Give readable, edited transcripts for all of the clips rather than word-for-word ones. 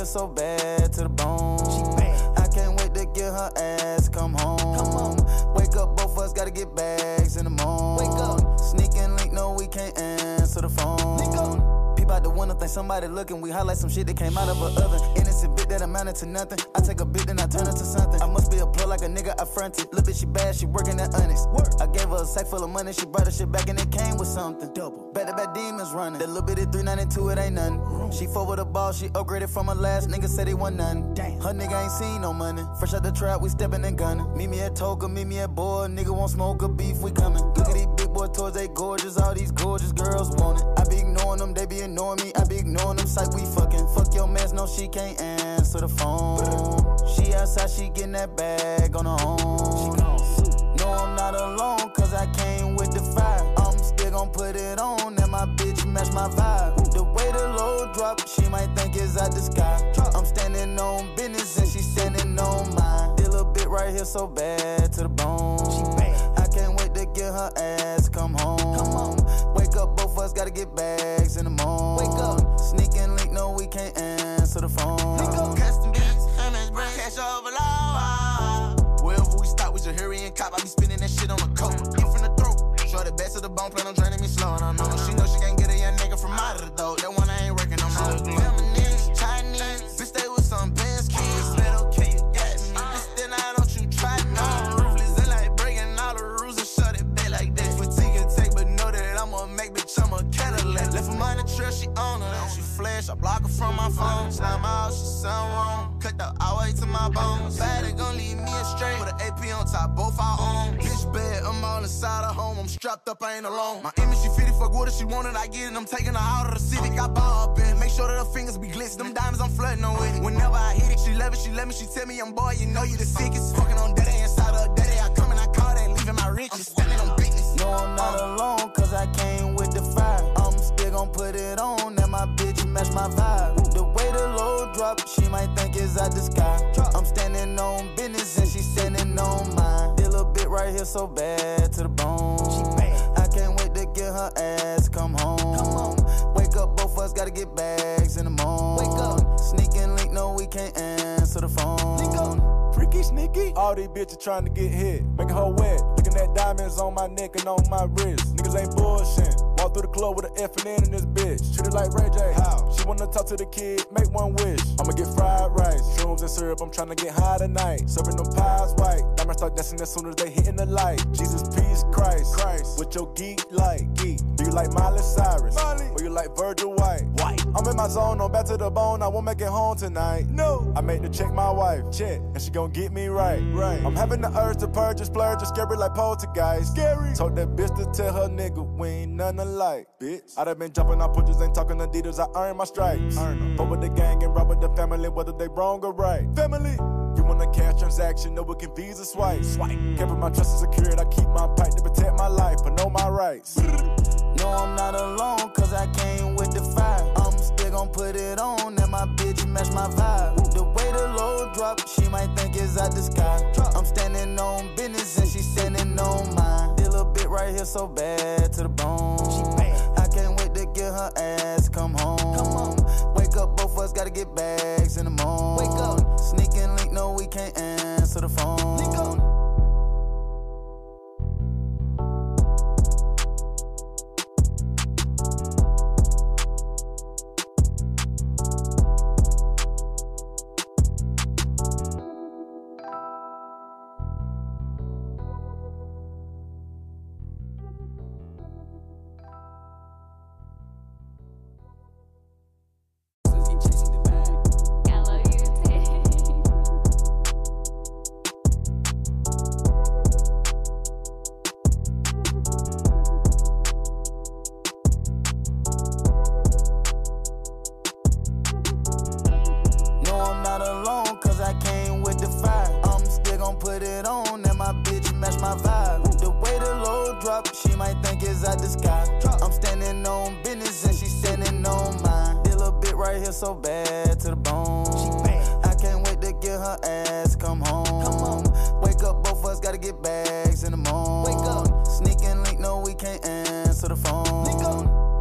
so bad to the bone. I can't wait to get her ass come home. Wake up, both of us gotta get bags in the morning. Wake up. Sneak and link, no, we can't answer the phone. Link up. Peep out the window, think somebody looking. We highlight some shit that came out of an oven. Innocent bit that amounted to nothing. I take a bit, then I turn it to something. I must be a plug like a nigga I fronted. Little bitch, she bad, she working at Onyx. I gave her a sack full of money, she brought her shit back and it came with something. Double. Back-to-back demons running. That little bit of 392, it ain't nothing. She fought with a ball, she upgraded from her last nigga, said he wasn't nothing. Damn. Her nigga ain't seen no money. Fresh out the trap, we stepping and gunning. Meet me at Toka, meet me at Boy. Nigga won't smoke a beef, we coming. Look at these big boy toys, they gorgeous. All these gorgeous girls want it. I be ignoring them, they be ignoring me. I be ignoring them, psych, we fucking. Fuck your mans, no, she can't answer the phone. She outside, she getting that bag on her own. No, I'm not alone, cause I came with the fire. I'm still gon' put it on, and my bitch match my vibe. The way the load drop, she might think it's out the sky. I'm standing on business, and she standing on mine. This little bit right here so bad to the bone. I can't wait to get her ass come home. Wake up, both of us gotta get bags in the morning. Wake up. Sneak and link, no, we can't answer the phone. Custom beats, MS brand, cash overload. Wherever we stop, we just hurry and cop. I be spinning that shit on the coat. Get from the throat. Show the best of the bone, plan on draining me slow. And I know she can't get a young nigga from out of the dope. That one I ain't working no more. Feminine, Chinese, bitch, stay with some Benz kids. Let okay, you got me. Bitch, then I don't you try me. Ruthless and like breaking all the rules and shut it back like that. Fatigue and take, but know that I'ma make bitch, I'm a Cadillac. Left her money trail, she on her. She flash, I block her from my phone. Slime out, she sound wrong. Cut the all way to my bones. Bad, it gon' leave me astray. With an AP on top, both our own. Bitch bad, I'm all inside her home. I'm strapped up, I ain't alone. My image, she fitted, fuck what if she wanted, I get it. I'm taking her out of the city. Got ball up in. Make sure that her fingers be glistening. Them diamonds, I'm flirting on with it. Whenever I hit it, she love it, she let me. She tell me I'm boy, you know you the sickest. Fucking on daddy inside of her daddy. I come and I call that, leaving my riches. I'm standing on business. No, I'm not alone, cause I came with the fire. I'm still gon' put it on, and my bitch match my vibe. The way the load drop, she might think it's out the sky. I'm standing on business, and she standing on mine. This little bit right here so bad to the bone. I can't wait to get her ass come home. Wake up, both of us gotta get bags in the morning. Wake up. Sneak and link, no, we can't answer the phone. Freaky, sneaky. All these bitches trying to get hit, making her wet. Looking at diamonds on my neck and on my wrist. Niggas ain't bullshit. Walk through the club with an F and N in this bitch. Treat it like Ray J. How? She wanna talk to the kid, make one wish. I'ma get fried rice, shrooms and syrup. I'm trying to get high tonight. Serving them pies white. Diamonds start dancing as soon as they hitting the light. Jesus, peace, Christ. What your geek like? Geek. Do you like Miley Cyrus? Or you like Virgil White? I'm in my zone, on back to the bone. I won't make it home tonight. No. I made to check my wife. Check. And she gon' get me right. I'm having the urge to purge and splurge and scary like poltergeist. Scary. Told that bitch to tell her nigga we ain't none alike. Bitch. I done been jumping on pushers, ain't talking Adidas. I earn my stripes. Fuck with the gang and rob with the family, whether they wrong or right. Family. You want a cash transaction, no it can Visa swipe. Keeping my trust secured, I keep my pipe to protect my life, but know my rights. No, I'm not alone, cause I came with the fire. I'm still gon' put it on, and my bitch match my vibe. The way the load drop, she might think it's out the sky. I'm standing on business, and she standing on mine. This little bit right here so bad to the bone. I can't wait to get her ass come home. Wake up, both of us gotta get bags in the morning. Wake up. Sneak and link, no, we can't answer the phone. Link up. Put it on, and my bitch match my vibe. The way the load drop, she might think it's out the sky. I'm standing on business, and she standing on mine. This little bit right here so bad to the bone. I can't wait to get her ass come home. Wake up, both of us gotta get bags in the morning. Wake up. Sneak and link, no, we can't answer the phone. Peep out the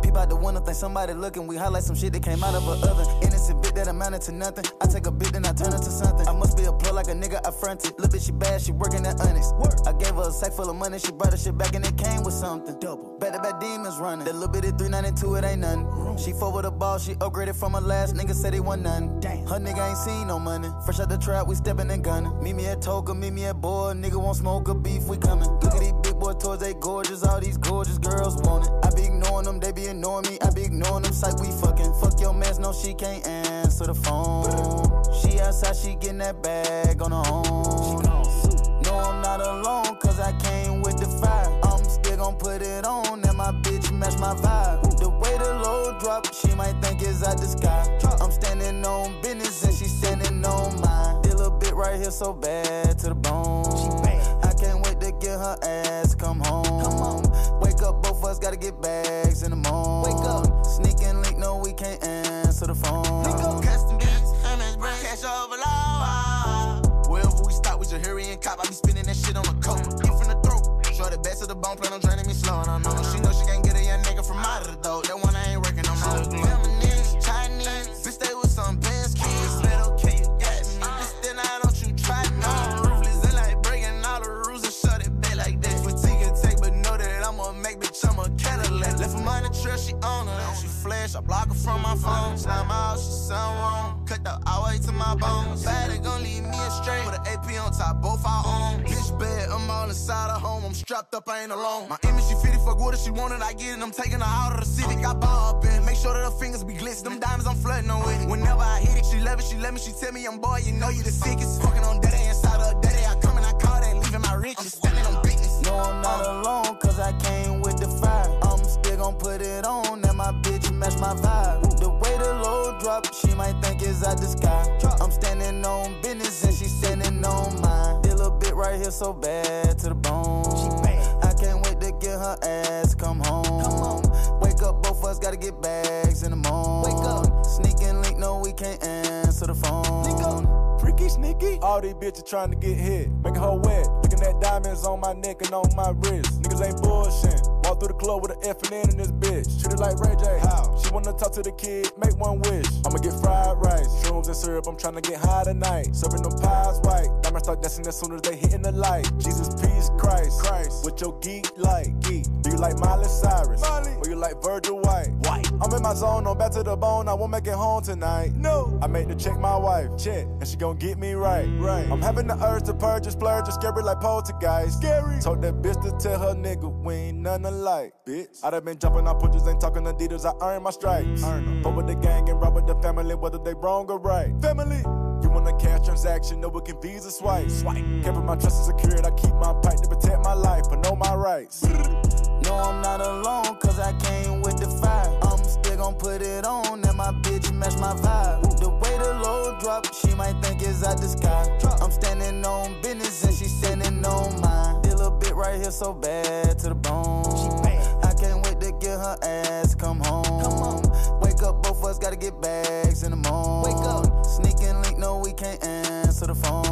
window, think somebody looking. We highlight some shit that came out of a oven. Innocent bit that amounted to nothing. I take a bit, then I turn it to something. I must be a plug like a nigga I fronted. Little bitch, she bad, she working at Onyx. I gave her a sack full of money, she brought her shit back and it came with something. Double. Back-to-back demons running. That little bit of 392, it ain't nothing. She fought with a ball, she upgraded from her last nigga, said he wasn't nothing. Damn. Her nigga ain't seen no money. Fresh out the trap, we stepping and gunning. Meet me at Toga, meet me at Boy. Nigga won't smoke a beef, we coming. Look at these big boy toys, they gorgeous. All these gorgeous girls want it. I be ignoring them, they be ignoring me. I be ignoring them, psych, we fucking. Fuck your mans, no, she can't answer the phone. She outside, she getting that bag on her own. No, I'm not alone, cause I came with the fire. I'm still gon' put it on, and my bitch match my vibe. The way the load drop, she might think it's out the sky. I'm standing on business, and she standing on mine. This little bit right here so bad to the bone. I can't wait to get her ass come home. Wake up, both of us gotta get bags in the morning. Wake up, sneak and link, no, we can't answer the phone. Custom beats, MS brand, cash overload. Wherever we stop, we just hurry and cop. I be spinning that shit on the coat. Get from the throat, show the best of the bone, plan on draining me slow. And I know she know she can't get a young nigga from out of the dough. That one I ain't working on more. Feminine, Chinese, bitch, stay with some Benz kids. But okay, you got me. Bitch, then I don't you try no. Ruthless and like breaking all the rules and shut it back like that. Fatigue and take, but know that I'ma make, bitch, I'm a Cadillac. Left her money trail, she on her. She flash, I block her from my phone. Slime out, she sound wrong. Cut the hour to my bones. Bad, gon' leave me astray. With an AP on top, both our own. Bitch bad, I'm all inside of home. I'm strapped up, I ain't alone. My image, she fitted, fuck with her, she wanted, I get it. I'm taking her out of the Civic. I ball up in, make sure that her fingers be glistening. Them diamonds, I'm flooding on with it. Whenever I hit it, she love it, she let me, she tell me I'm boy, you know you the sickest. Fucking on daddy, inside of daddy, I come and I call that, leaving my riches. I'm standing on business. No, I'm not alone, cause I came with the fire. I'm still gon' put it on, and my bitch match my vibe. The way the load drop, she might think it's out the sky. I'm standing on business, and she standing on mine. This little bit right here so bad to the bone. I can't wait to get her ass come home. Wake up, both of us gotta get bags in the morning. Wake up, sneak and link, no, we can't answer the phone. Freaky, sneaky. All these bitches trying to get hit, making her wet. Looking at diamonds on my neck and on my wrist. Niggas ain't bullshit. Walk through the club with an F&N in this bitch. Treat it like Ray J. How? She wanna talk to the kid, make one wish. I'ma get fried rice, shrooms and syrup. I'm trying to get high tonight. Serving them pies white. Diamonds start dancing as soon as they hitting the light. Jesus, peace, Christ. With your geek light. Geek. Do you like Miley Cyrus? Or you like Virgil White? I'm in my zone, on back to the bone. I won't make it home tonight. No. I made to check my wife. Check. And she gon' get me right. I'm having the urge to purge, splurge, scary like poltergeist. Scary. Told that bitch to tell her nigga we ain't none alike, bitch. I done been jumping on punches, ain't talking Adidas. I earn my stripes. Fuck with the gang and rock with the family, whether they wrong or right. Family. You want a cash transaction, no it can Visa swipe. Keeping my trust secured, I keep my pipe to protect my life, but know my rights. No, I'm not alone, cause I came with the fire. I'm still gon' put it on, and my bitch match my vibe. The way the load drop, she might think it's out the sky. I'm standing on business, and she standing on mine. This little bit right here so bad to the bone. I can't wait to get her ass come home. Wake up, both of us gotta get bags in the morning. Wake up, sneak and link, no, we can't answer the phone.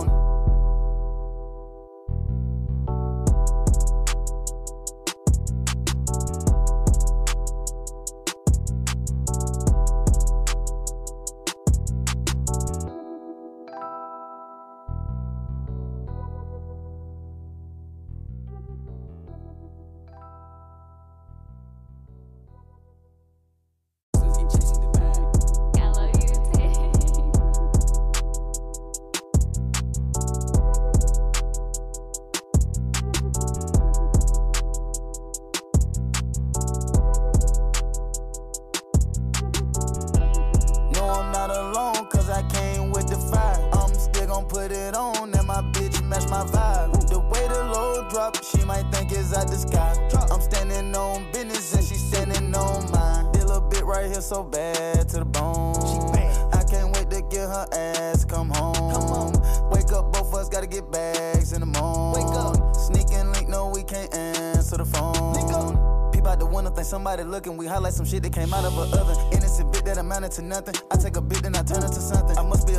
Put it on, and my bitch match my vibe. The way the load drop, she might think it's out the sky. I'm standing on business, and she standing on mine. This little bit right here so bad to the bone. I can't wait to get her ass come home. Wake up, both of us gotta get bags in the morning. Wake up, sneak and link, no, we can't answer the phone. Peep out the window, think somebody looking. We highlight some shit that came out of a oven. Innocent bit that amounted to nothing. I take a bit, then I turn it to something. I must be a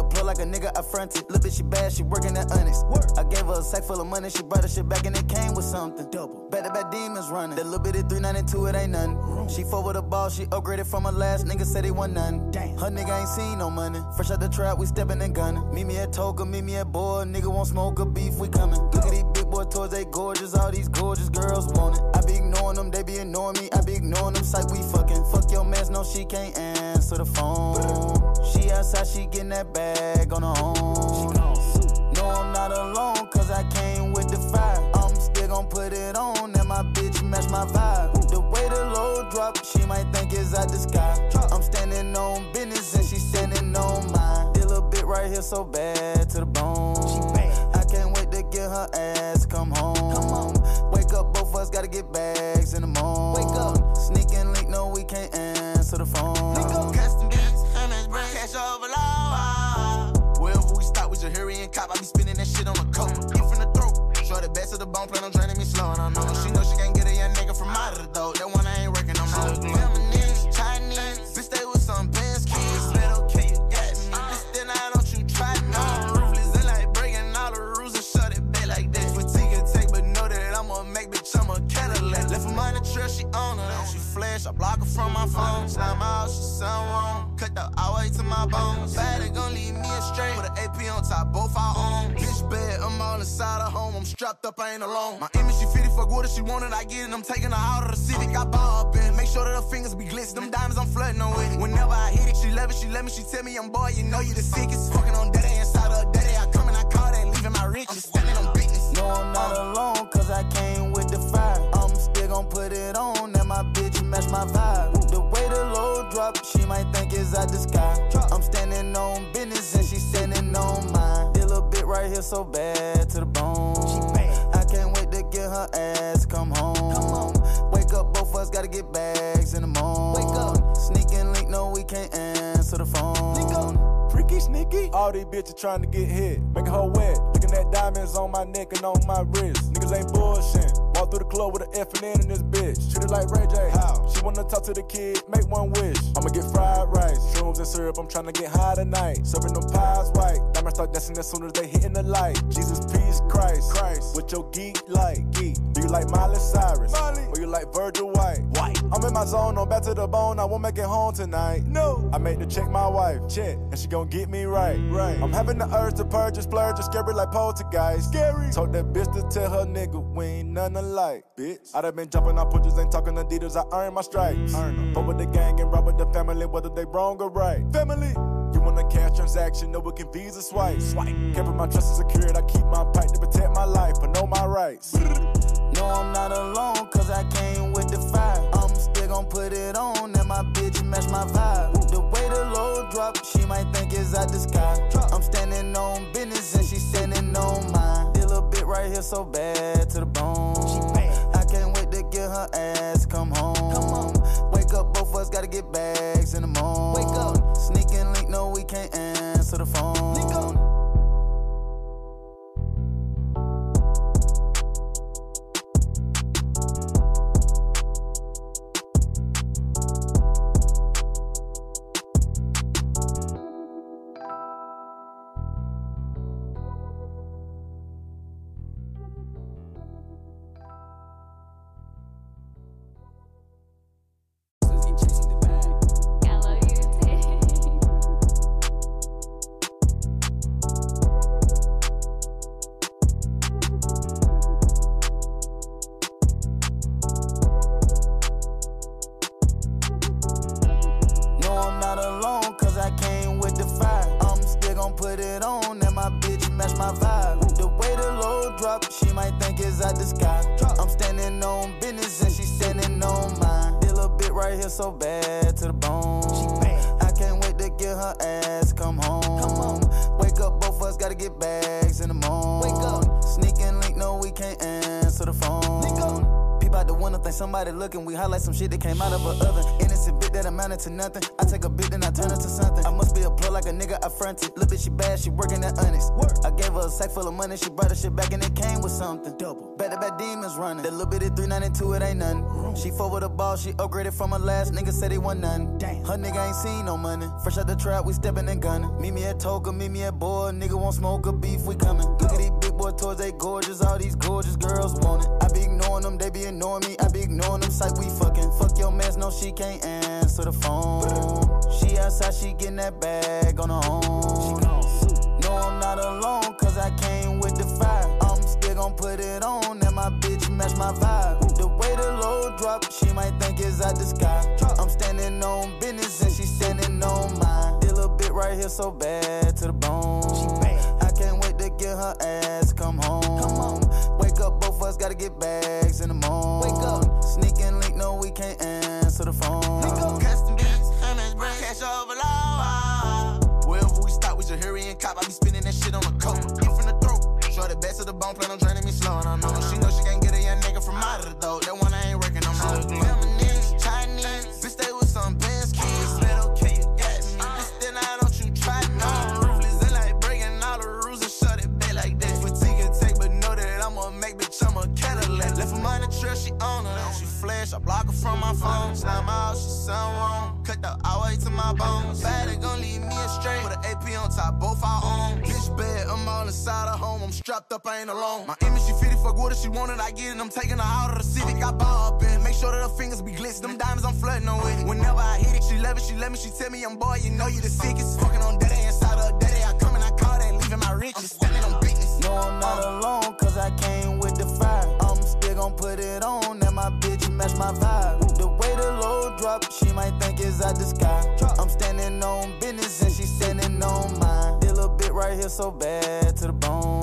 plug like a nigga I fronted. Little bitch, she bad, she working at Onyx. I gave her a sack full of money, she brought her shit back and it came with something. Double. Back-to-back demons running. That little bit of 392, it ain't nothing. She fought with a ball, she upgraded from her last nigga, said he wasn't nothing. Damn. Her nigga ain't seen no money. Fresh out the trap, we steppin' and gunning. Meet me at Toka, meet me at Boy. Nigga won't smoke a beef, we coming. Look at these big boy toys, they gorgeous. All these gorgeous girls want it. I be ignoring them, they be ignoring me. I be ignoring them, psych, we fucking. Fuck your mans, no, she can't answer the phone. She outside, she getting that bag on her own. No, I'm not alone, cause I came with the fire. I'm still gon' put it on, and my bitch match my vibe. The way the load drop, she might think it's out the sky. I'm standing on business, and she standing on mine. This little bit right here so bad to the bone. I can't wait to get her ass come home. Wake up, both of us gotta get bags in the morning. Wake up, sneak and link, no, we can't answer the phone. Custom beats, MS brand, cash overload. Wherever we stop, we just hurry and cop. I be spinning that shit on the coat. In from the throat, show the best of the bone, plan on draining me slow. And I know she know she can't get a young nigga from out of the door. That one I ain't working no more. Feminine, Chinese, bitch stay with some Benz kids. Bet okay, you got me. Bitch then I don't you try me. I'm ruthless and like breaking all the rules and shut it back like that. Fatigue and take, but know that I'ma make bitch, I'm a Cadillac. Left her on the trail, she on her. She flash, I block her from my phone. Slime out, she sound wrong. Cut the way to my bones. Bad, they gon' leave me astray. Put an AP on top, both our own. Bitch bad, I'm all inside of home. I'm strapped up, I ain't alone. My image, she fitty, fuck what if she wanted, I get it. I'm taking her out of the Civic. I ball up in. Make sure that her fingers be glistening. Them diamonds, I'm flooding on with it. Whenever I hit it, she love it, she let me, she tell me I'm boy, you know you the sickest. Fucking on daddy inside of her daddy. I come and I call that, leaving my riches. I'm standing on business. No, I'm not alone, cause I came with the fire. I'm still gon' put it on, and my bitch match my vibe. The way the load drop, she might think it's out the sky. I'm standing on business, and she standing on mine. This little bit right here so bad to the bone. I can't wait to get her ass come home. Wake up, both of us gotta get bags in the morning. Wake up, sneak and link, no, we can't answer the phone. Freaky sneaky. All these bitches trying to get hit, making her wet. Looking at diamonds on my neck and on my wrist. Niggas ain't bullshit. Walk through the club with an F&N in this bitch. Treat it like Ray J. How? She wanna talk to the kid, make one wish. I'ma get fried rice, shrooms and syrup. I'm trying to get high tonight. Serving them pies white. Diamonds start dancing as soon as they hitting the light. Jesus, peace, Christ. With your geek like geek. Do you like Miley Cyrus? Or you like Virgil White? I'm in my zone, on back to the bone. I won't make it home tonight. No. I made to check my wife, and she gon' get me right. I'm having the urge to purge and splurge and scary like poltergeist. Scary. Told that bitch to tell her nigga we ain't none alike, bitch. I done been jumping on punches, ain't talking Adidas. I earn my stripes. Fuck with the gang and rob with the family, whether they wrong or right. Family. You want a cash transaction, no, we can Visa swipe. Keeping my trust secured, I keep my pipe to protect my life, but know my rights. No, I'm not alone, cause I came with the fire. I'm still gon' put it on, and my bitch match my vibe. The way the load drop, she might think it's out the sky. I'm standing on business, and she standing on mine. This little bit right here so bad to the bone. I can't wait to get her ass come home. Wake up, both of us gotta get bags in the morning. Wake up, sneak and link, no, we can't answer the phone. Put it on, and my bitch match my vibe. The way the load drop, she might think it's out the sky. I'm standing on business, and she standing on mine. This little bit right here so bad to the bone. I can't wait to get her ass come home. Wake up, both of us gotta get bags in the morning. Wake up, sneak and link, no, we can't answer the phone. Peep out the window, think somebody looking. We highlight some shit that came out of a oven. Innocent bit that amounted to nothing. I take a bit, then I turn it to something. I must be a plug like a nigga I fronted. Little bitch, she bad, she working at Honest. I gave her a sack full of money, she brought her shit back and it came with something. Double. Back-to-back demons running. That little bit of 392, it ain't nothing. She fought with a ball, she upgraded from her last nigga, said he wasn't nothing. Damn. Her nigga ain't seen no money. Fresh out the trap, we stepping and gunning. Meet me at Toka, meet me at Boy. Nigga won't smoke a beef, we coming. Look at these big boy toys, they gorgeous. All these gorgeous girls want it. I be ignoring them, they be ignoring me. I be ignoring them, psych, we fucking. Fuck your mans, no, she can't answer the phone. She outside, she getting that bag on her own. No, I'm not alone, cause I came with the fire. I'm still gon' put it on, and my bitch match my vibe. The way the load drop, she might think it's out the sky. I'm standing on business, and she standing on mine. This little bit right here so bad to the bone. I can't wait to get her ass come home. Wake up, both of us gotta get bags in the morning. Wake up, sneak and link, no, we can't answer the phone. Custom beats, MS brand, cash overload. Wherever we stop, we just hurry and cop. I be spinning that shit on the coat. Get from the throat, show the best of the bone, plan on draining me slow. And I know she can't get a young nigga from out of the dough. That one I ain't working no more. Feminine, Chinese, bitch stay with some Benz keys. But okay, you got me. Bitch, then I don't you try no. Ruthless and like breaking all the rules and shut it back like that. Fatigue and take, but know that I'ma make bitch, I'm a Cadillac. Left her money trail, she on her. She flash, I block her from my phone. Slime out, she sound wrong. Cut the all way to my bones. Bad, it gon' leave me astray. Put an AP on top, both our own. Bitch bad, I'm all inside of home. I'm strapped up, I ain't alone. My image, she fitted, fuck what if she wanted, I get it. I'm taking her out of the city. I ball up in, make sure that her fingers be glistening. Them diamonds, I'm flooding her with it. Whenever I hit it, she love it, she let me, she tell me I'm boy, you know you the sickest. Fucking on daddy inside of her daddy. I come and I call that, leaving my riches. Standing on business. No, I'm not alone, cause I came with the fire. I'm still gon' put it on, and my bitch match my vibe. The way the load drop, she might think it's out the sky. I'm standing on business, and she standing on mine. This little bit right here so bad to the bone.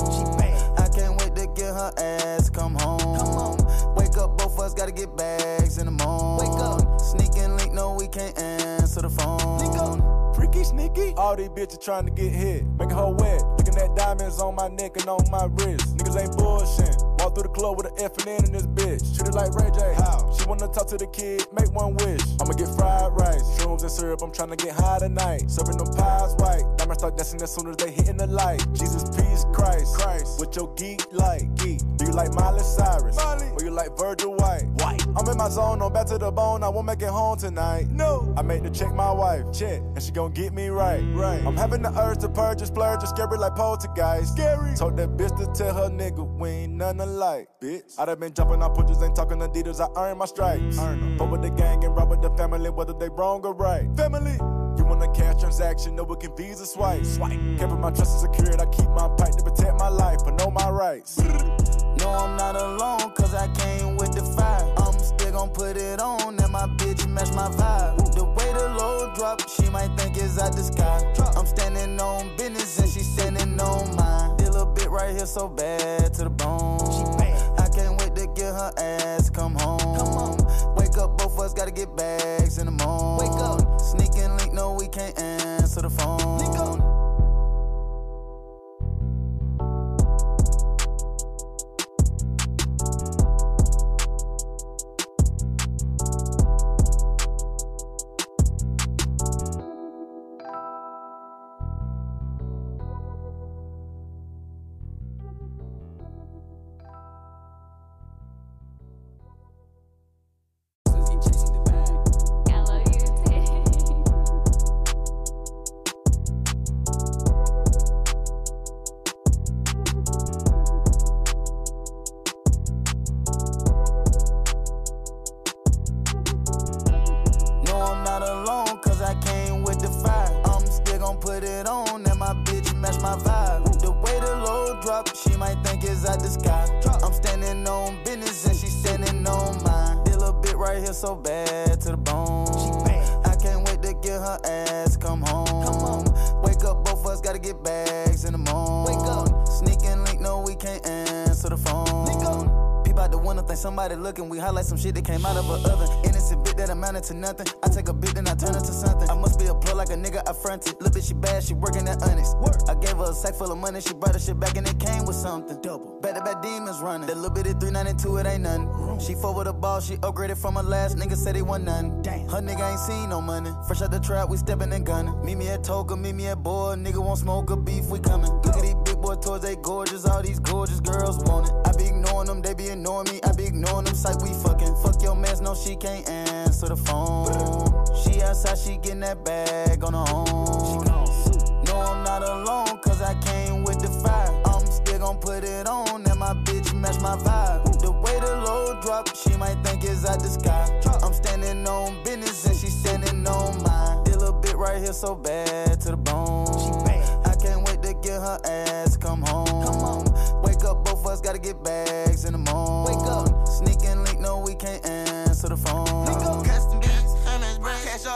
I can't wait to get her ass come home. Wake up, both of us gotta get bags in the morning. Wake up, sneak and link, no, we can't answer the phone. Freaky sneaky. All these bitches trying to get hit, making her wet. Looking at diamonds on my neck and on my wrist. Niggas ain't bullshit. Walk through the club with an F&N in this bitch. Treat it like Ray J. How? She wanna talk to the kid, make one wish. I'ma get fried rice, shrooms and syrup. I'm trying to get high tonight. Serving them pies white. Diamonds start dancing as soon as they hitting the light. Jesus, peace, Christ. What your geek like? Geek. Do you like Miley Cyrus? Or you like Virgil White? I'm in my zone, on back to the bone. I won't make it home tonight. No. I made to check my wife. Check. And she gon' get me right. I'm having the urge to purge and splurge and scary like poltergeist. Scary. Told that bitch to tell her nigga we ain't none alike. Bitch. I done been jumping on pushers, ain't talking Adidas. I earn my stripes. Fuck with the gang and rob with the family, whether they wrong or right. Family. You want a cash transaction, no we can Visa swipe. Keeping my trust and secured, I keep my pipe to protect my life, but know my rights. No, I'm not alone, cause I came with the fire. I'm still gon' put it on, and my bitch match my vibe. The way the load drop, she might think it's out the sky. I'm standing on business, and she standing on mine. This little bit right here so bad to the bone. I can't wait to get her ass come home. Wake up, both of us gotta get bags in the morning. Wake up, sneak and link, no, we can't answer the phone. Put it on, and my bitch match my vibe. The way the load drop, she might think it's out the sky. I'm standing on business, and she standing on mine. This little bit right here so bad to the bone. I can't wait to get her ass come home. Wake up, both of us gotta get bags in the morning. Wake up, sneak and link, no, we can't answer the phone. Peep out the window, think somebody looking. We highlight some shit that came out of a oven. Innocent bit that amounted to nothing. I take a bit, then I turn it to something. I must be a plug like a nigga I fronted. Little bitch, she bad, she working at Honest. I gave her a sack full of money, she brought her shit back and it came with something. Double. Back-to-back demons running. That little bit of 392, it ain't nothing. She fought with a ball, she upgraded from her last nigga, said he wasn't nothing. Damn. Her nigga ain't seen no money. Fresh out the trap, we stepping and gunning. Meet me at Toga, meet me at Boy. Nigga won't smoke a beef, we coming. Look at these big boy toys, they gorgeous. All these gorgeous girls want it. I be ignoring them, they be ignoring me. I be ignoring them, psych, we fucking. Fuck your mans, no, she can't answer the phone. She outside, she getting that bag on her own. No, I'm not alone, cause I came with the fire. I'm still gon' put it on, and my bitch match my vibe. The way the load drop, she might think it's out the sky. I'm standing on business, and she standing on mine. This little bit right here so bad to the bone. I can't wait to get her ass come home. Wake up, both of us gotta get bags in the morning. Wake up, sneak and link, no, we can't answer the phone. Custom beats, MS brand, cash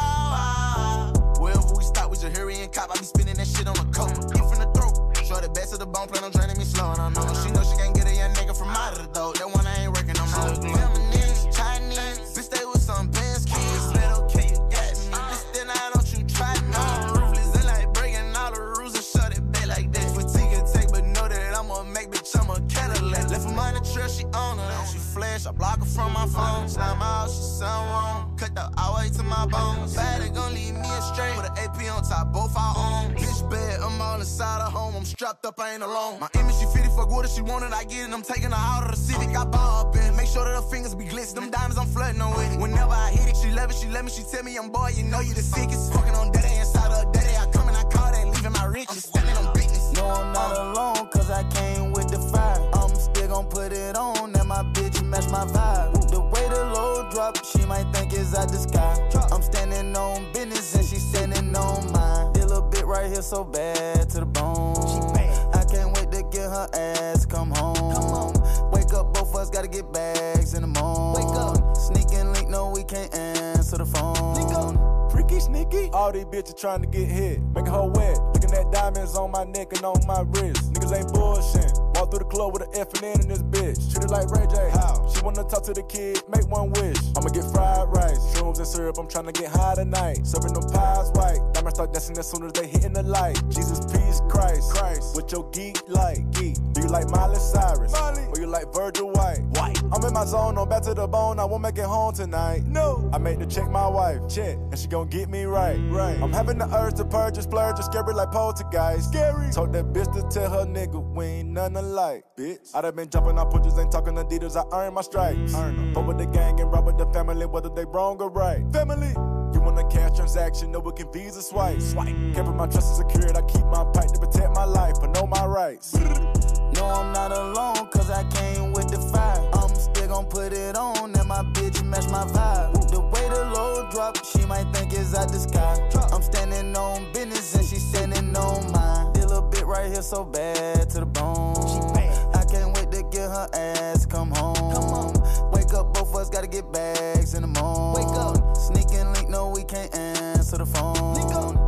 overload. Wherever we stop, we just hurry and cop. I be spinning that shit on the coat. Eat from the throat. Show the best of the bone, plan on draining me slow. And I know she knows she can't get a young nigga from out of the dough. That one I ain't working no more. Feminine, Chinese, bitch, stay with some Benz kids. But okay, you got me. Bitch, then I don't you try no. Ruthless and like breaking all the rules and shut it back like that. Fatigue and take, but know that I'ma make, bitch, I'm a Cadillac. Left her money trail, she on her. She flash, I block her from my phone. Slime out, she sound wrong. Cut the all way to my bones. Bad, it gon' leave me astray. With an AP on top, both our own. Bitch bad, I'm all inside her home. I'm strapped up, I ain't alone. My image, she fitted, fuck with her, she want it, I get it. I'm taking her out of the Civic, I ball up in. Make sure that her fingers be glistening. Them diamonds, I'm flirting on with it. Whenever I hit it, she love it, she let me, she tell me I'm boy, you know you the sickest. Fucking on daddy, inside of her daddy, I come and I call that, leaving my riches. I'm standing on business. No, I'm not alone, cause I came with the fire. I'm still gon' put it on, and my bitch match my vibe. The way the load drop, she might think it's out the sky. I'm standing on business, and she standing on mine. This little bit right here so bad to the bone. I can't wait to get her ass come home. Wake up, both of us gotta get bags in the morning. Wake up, sneak and link, no, we can't answer the phone. Freaky sneaky. All these bitches trying to get hit, making her wet. Looking at diamonds on my neck and on my wrist. Niggas ain't bullshit. Walk through the club with an F&N in this bitch. Treat it like Ray J. How? She wanna talk to the kid, make one wish. I'ma get fried rice, shrooms and syrup. I'm trying to get high tonight. Serving them pies white. Diamonds start dancing as soon as they hitting the light. Jesus, peace, Christ. With your geek light. Geek. Do you like Miley Cyrus? Or you like Virgil White? I'm in my zone, on back to the bone. I won't make it home tonight. No. I made to check my wife. Check. And she gon' get me right. I'm having the urge to purge, splurge, scary like poltergeist. Scary. Told that bitch to tell her nigga we ain't none alike, bitch. I done been jumping on punches, ain't talking Adidas. I earn my stripes. Fuck with the gang and rob with the family, whether they wrong or right. Family. You want a cash transaction, no it can Visa swipe. Keeping my trust secured, I keep my pipe to protect my life, but know my rights. No, I'm not alone, cause I came with the fire. I'm still gon' put it on, and my bitch match my vibe. The way the load drop, she might think it's out the sky. I'm standing on business, and she standing on mine. This little bit right here so bad to the bone. I can't wait to get her ass come home. Wake up, both of us gotta get bags in the morning. Wake up, sneak and link, no, we can't answer the phone.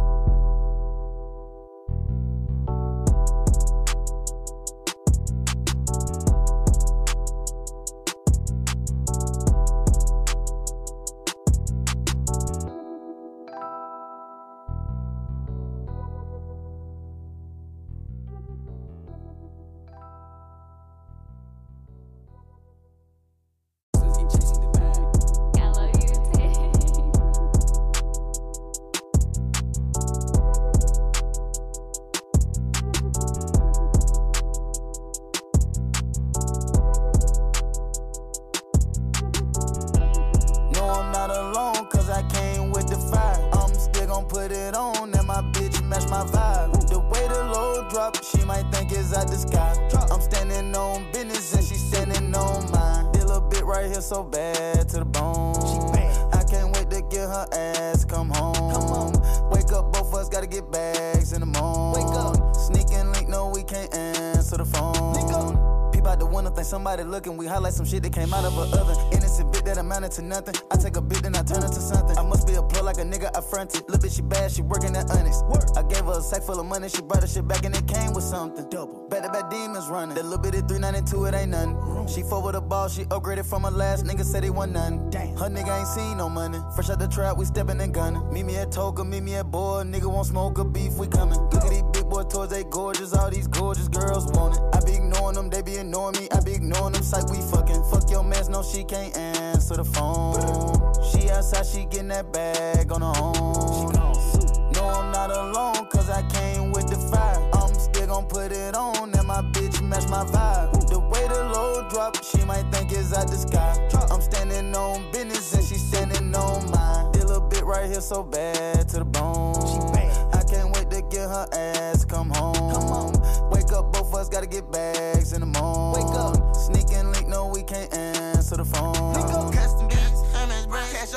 Put it on, and my bitch match my vibe. The way the load drop, she might think it's out the sky. I'm standing on business, and she standing on mine. This little bit right here so bad to the bone. I can't wait to get her ass come home. Wake up, both of us gotta get bags in the morning. Wake up, sneak and link, no, we can't answer the phone. Out the window, think somebody looking. We highlight some shit that came out of her oven. Innocent bit that amounted to nothing. I take a bit, then I turn it to something. I must be a plug like a nigga I fronted. Little bitch, she bad, she working at Honest. I gave her a sack full of money, she brought her shit back and it came with something. Double. Back-to-back demons running. That little bit of 392, it ain't nothing. She fought with a ball, she upgraded from her last nigga, said he wasn't nothing. Damn. Her nigga ain't seen no money. Fresh out the trap, we stepping and gunning. Meet me at Toga, meet me at Boy. Nigga won't smoke a beef, we coming. Look at these big boy toys, they gorgeous, all these gorgeous girls want it. I be ignoring them, they be ignoring me. I be ignoring them, psych, we fucking. Fuck your mans, no, she can't answer the phone. She outside, she getting that bag on her own. No, I'm not alone, cause I came with the fire. I'm still gon' put it on, and my bitch match my vibe. The way the load drop, she might think it's out the sky. I'm standing on business, and she standing on mine. This little bit right here so bad to the bone. I can't wait to get her ass come home. Wake up, both of us gotta get bags in the morning. Wake up, sneak and link, no, we can't answer the phone. Custom beats, MS brand, cash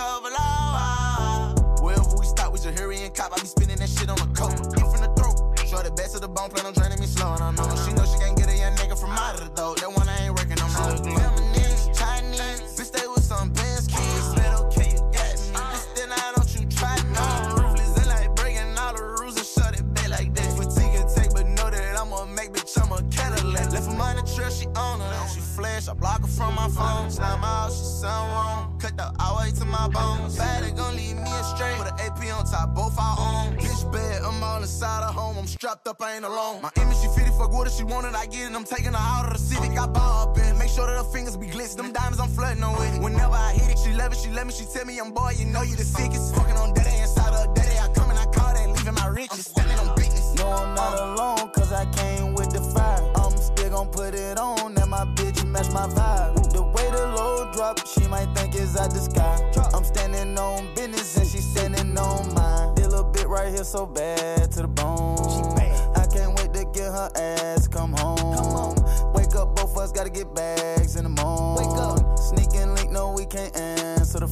overload. Wherever we stop, we just hurry and cop. I be spinning that shit on the coat. In from the throat, show the best of the bone, plan on draining me slow. And I know she know she can't get a young nigga from out of the door. That one I ain't working no more. Feminine, Chinese, bitch stay with some Benz kids. Said okay, you got me, bitch then I don't you try no. Ruthless and like breaking all the rules and shut it back like that. Fatigue and take, but know that I'ma make, bitch, I'm a Cadillac. Left her money trail, she own her. She flash, I block her from my phone. Slime out, she sound wrong. Cut the hour to my bones. Bad, gon' leave me astray. Put an AP on top, both our own. Bitch bad, I'm all inside her home. I'm strapped up, I ain't alone. My image, she fitted, fuck what if she wanted, I get it. I'm taking her out of the Civic. I bow up and make sure that her fingers be glistening. Them diamonds, I'm flooding her with it. Whenever I hit it, she love it, she let me, she tell me I'm boy, you know you the sickest. Fucking on daddy inside of her daddy. I come and I call that, leaving my riches. I'm standing on business. No, I'm not alone, cause I came with the fire. I'm still gon' put it on, and my bitch match my vibe. The way the load drop, she might think it's out the sky. I'm standing on business, and she standing on mine. This little bit right here so bad to the bone. I can't wait to get her ass come home. Wake up, both of us gotta get bags in the morning. Wake up, sneak and link, no, we can't answer the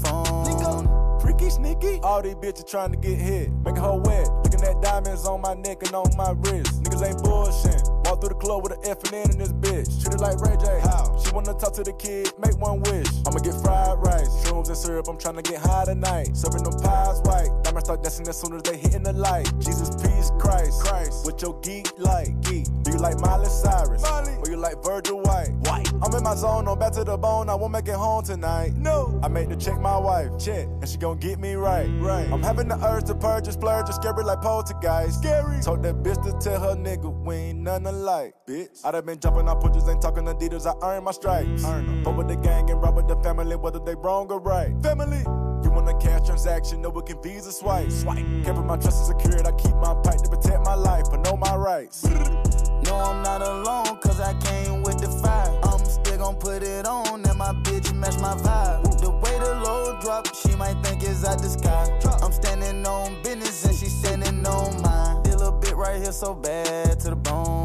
phone. Freaky, sneaky. All these bitches trying to get hit, making her wet. Looking at diamonds on my neck and on my wrist. Niggas ain't bullshit. Walk through the club with an F&N in this bitch. Treat it like Ray J. How? She wanna talk to the kid, make one wish. I'ma get fried rice, shrooms and syrup. I'm tryna get high tonight. Serving them pies white. Diamonds start dancing as soon as they hitting the light. Jesus, peace, Christ. What your geek like? Geek. Do you like Miley Cyrus? Or you like Virgil White? I'm in my zone, no back to the bone. I won't make it home tonight. No. I made to check my wife. Check. And she gon' get me right. I'm having the urge to purge and splurge and scary like poltergeist. Scary. Told that bitch to tell her nigga we ain't none alike, bitch. I done been jumping on punches, ain't talking Adidas. I earn my stripes. Fuck with the gang and rob with the family, whether they wrong or right. Family. You want a cash transaction, no, it can Visa swipe. Can't put my trust in secured, I keep my pipe to protect my life, but know my rights. No, I'm not alone, cause I came with the fire. I'm still gon' put it on, and my bitch match my vibe. The way the load drop, she might think it's out the sky. I'm standing on business, and she standing on mine. This little bit right here so bad to the bone.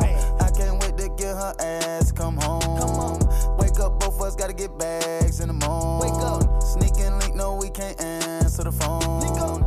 I can't wait to get her ass come home. Wake up, both of us gotta get bags in the morning. Wake up, sneak and link, no, we can't answer the phone.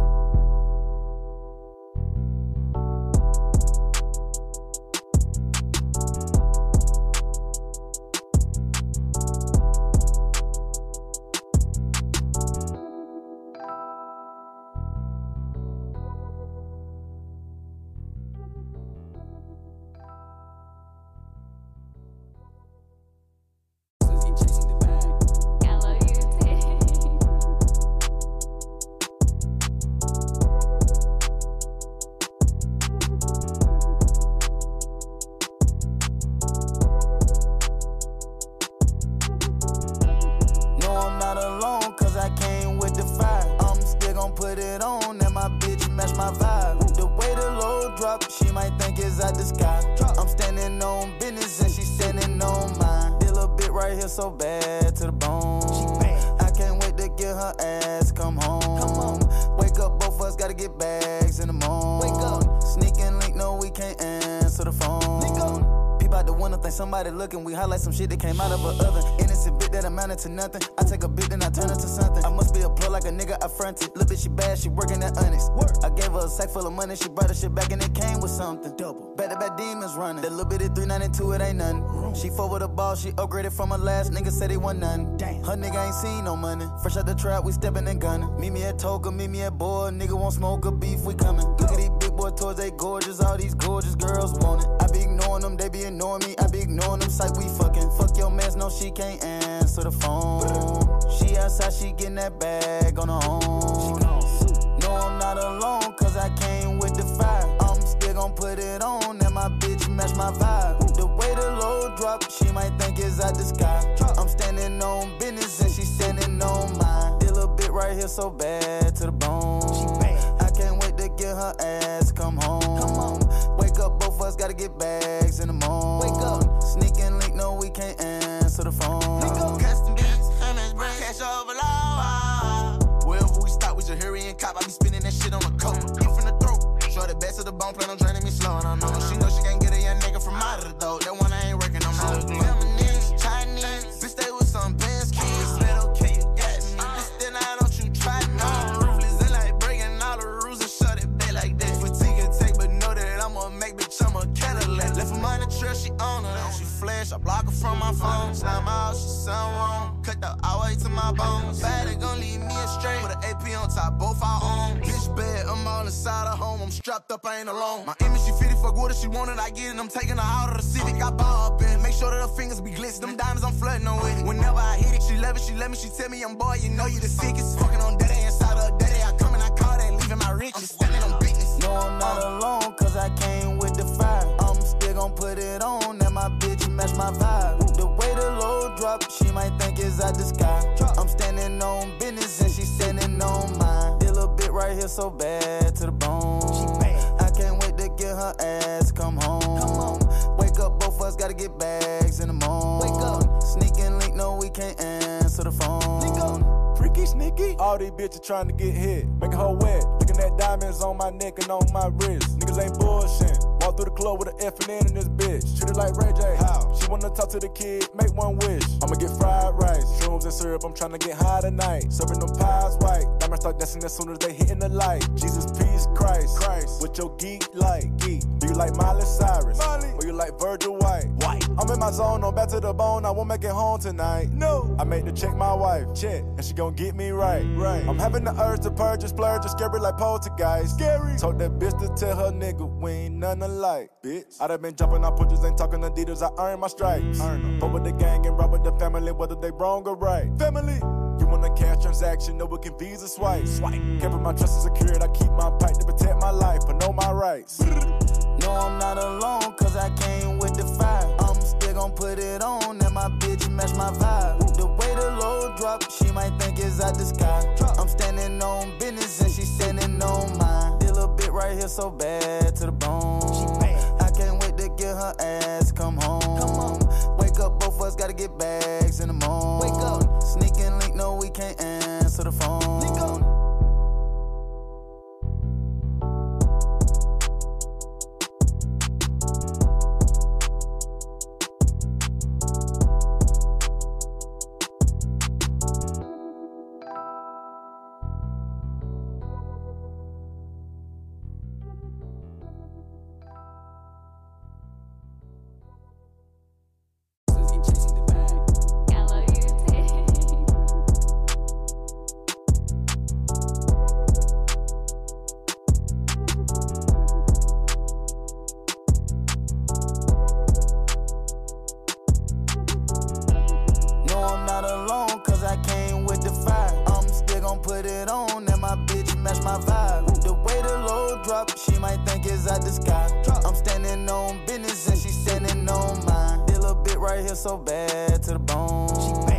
Put it on, and my bitch match my vibe. The way the load drop, she might think it's out the sky. I'm standing on business, and she standing on mine. This little bit right here so bad to the bone. I can't wait to get her ass come home. Wake up, both of us gotta get bags in the morning. Wake up, sneak and link, no, we can't answer the phone. Peep out the window, think somebody looking. We highlight some shit that came out of an oven. Innocent bit that amounted to nothing. I take a bit, then I turn it to something. I must be a plug like a nigga I fronted. Little bitch, she bad, she working at Onyx. I gave her a sack full of money, she brought her shit back and it came with something. Double. Back-to-back demons running. That little bit of 392, it ain't nothing. She fought with a ball, she upgraded from her last nigga, said he wasn't none. Her nigga ain't seen no money. Fresh out the trap, we stepping and gunning. Meet me at Toka, meet me at Boy. Nigga won't smoke a beef, we coming. Look at these big boy toys, they gorgeous. All these gorgeous girls want it. I be ignoring them, they be ignoring me. I be ignoring them, psych, we fucking. Fuck your mans, no, she can't answer the phone. She outside, she getting that bag on her own. No, I'm not alone, cause I came with the fire. I'm still gon' put it on, and my my vibe. The way the low drop, she might think it's out the sky. I'm standing on business and she standing on mine. This little bit right here so bad to the bone. I can't wait to get her ass come home. Wake up, both of us gotta get bags in the morning. Wake up, sneak and link, no we can't answer the phone. Custom beats, MS brand, cash overload. Wherever we stop, we just hurry and cop. I be spinning that shit on the coat. Eat from the throat. Show the best of the bone, plan on draining me slow. And I know she can't get a young nigga from out of the dough. That one I ain't working on me. Feminine, Chinese, bitch stay with some Benz keys. Said okay, you got me. Bitch then I don't you try me. Ruthless and like breaking all the rules and shut it back like that. Fatigue and take, but know that I'ma make bitch, I'm a Cadillac. Left her money trail, she on her. She flash, I block her from my phone. Slime out, she sound wrong. Cut the hour to my bones. Bad, it gon' leave me astray. With an AP on top, both our own. Bitch bad, I'm all inside of home. I'm strapped up, I ain't alone. My image, she fitted, fuck what if she wanted, I get it. I'm taking her out of the Civic. I ball up in. Make sure that her fingers be glistening. Them diamonds, I'm flirting on with it. Whenever I hit it, she love it, she let me. She tell me I'm boy, you know you the sickest. Fucking on daddy inside of daddy. I come and I call that, leaving my riches. I'm standing on business. No, I'm not alone, cause I came with the fire. I'm still gon' put it on, and my bitch match my vibe. The way the low drop, she might think it's out the sky. I'm standing on business and she standing on mine. This little bit right here so bad to the bone. I can't wait to get her ass come home. Wake up, both of us gotta get bags in the morning. Wake up, sneak and link, no we can't answer the phone. Freaky sneaky. All these bitches trying to get hit, making her wet. Looking at diamonds on my neck and on my wrist. Niggas ain't bullshit. Walk through the club with an F&N in this bitch. Treat it like Ray J. How? She wanna talk to the kid, make one wish. I'ma get fried rice, shrooms and syrup. I'm trying to get high tonight. Serving them pies white. Diamonds start dancing as soon as they hitting the light. Jesus, peace, Christ. What your geek like? Geek. Do you like Miley Cyrus? Or you like Virgil White? I'm in my zone, on back to the bone. I won't make it home tonight. No. I made to check my wife. Check. And she gon' get me right. I'm having the urge to purge and splurge and scary like poltergeist. Scary. Told that bitch to tell her nigga we ain't none alike, bitch. I done been jumping on pushers, ain't talking Adidas. I earn my stripes. Fuck with the gang and rob with the family, whether they wrong or right. Family. You want a cash transaction, no we can Visa swipe. Can't put my trust and secured. I keep my pipe to protect my life, but know my rights. No, I'm not alone, cause I came with the fire. I'm still gon' put it on, and my bitch match my vibe. The way the low drop, she might think it's out the sky. I'm standing on business and she standing on mine. This little bit right here so bad to the bone. I can't wait to get her ass come home. Wake up, both of us gotta get bags in the morning. Wake up, sneak and link, no we can't answer the phone. Put it on and my bitch match my vibe. The way the low drop, she might think it's out the sky. I'm standing on business and she standing on mine. This little bit right here so bad to the bone.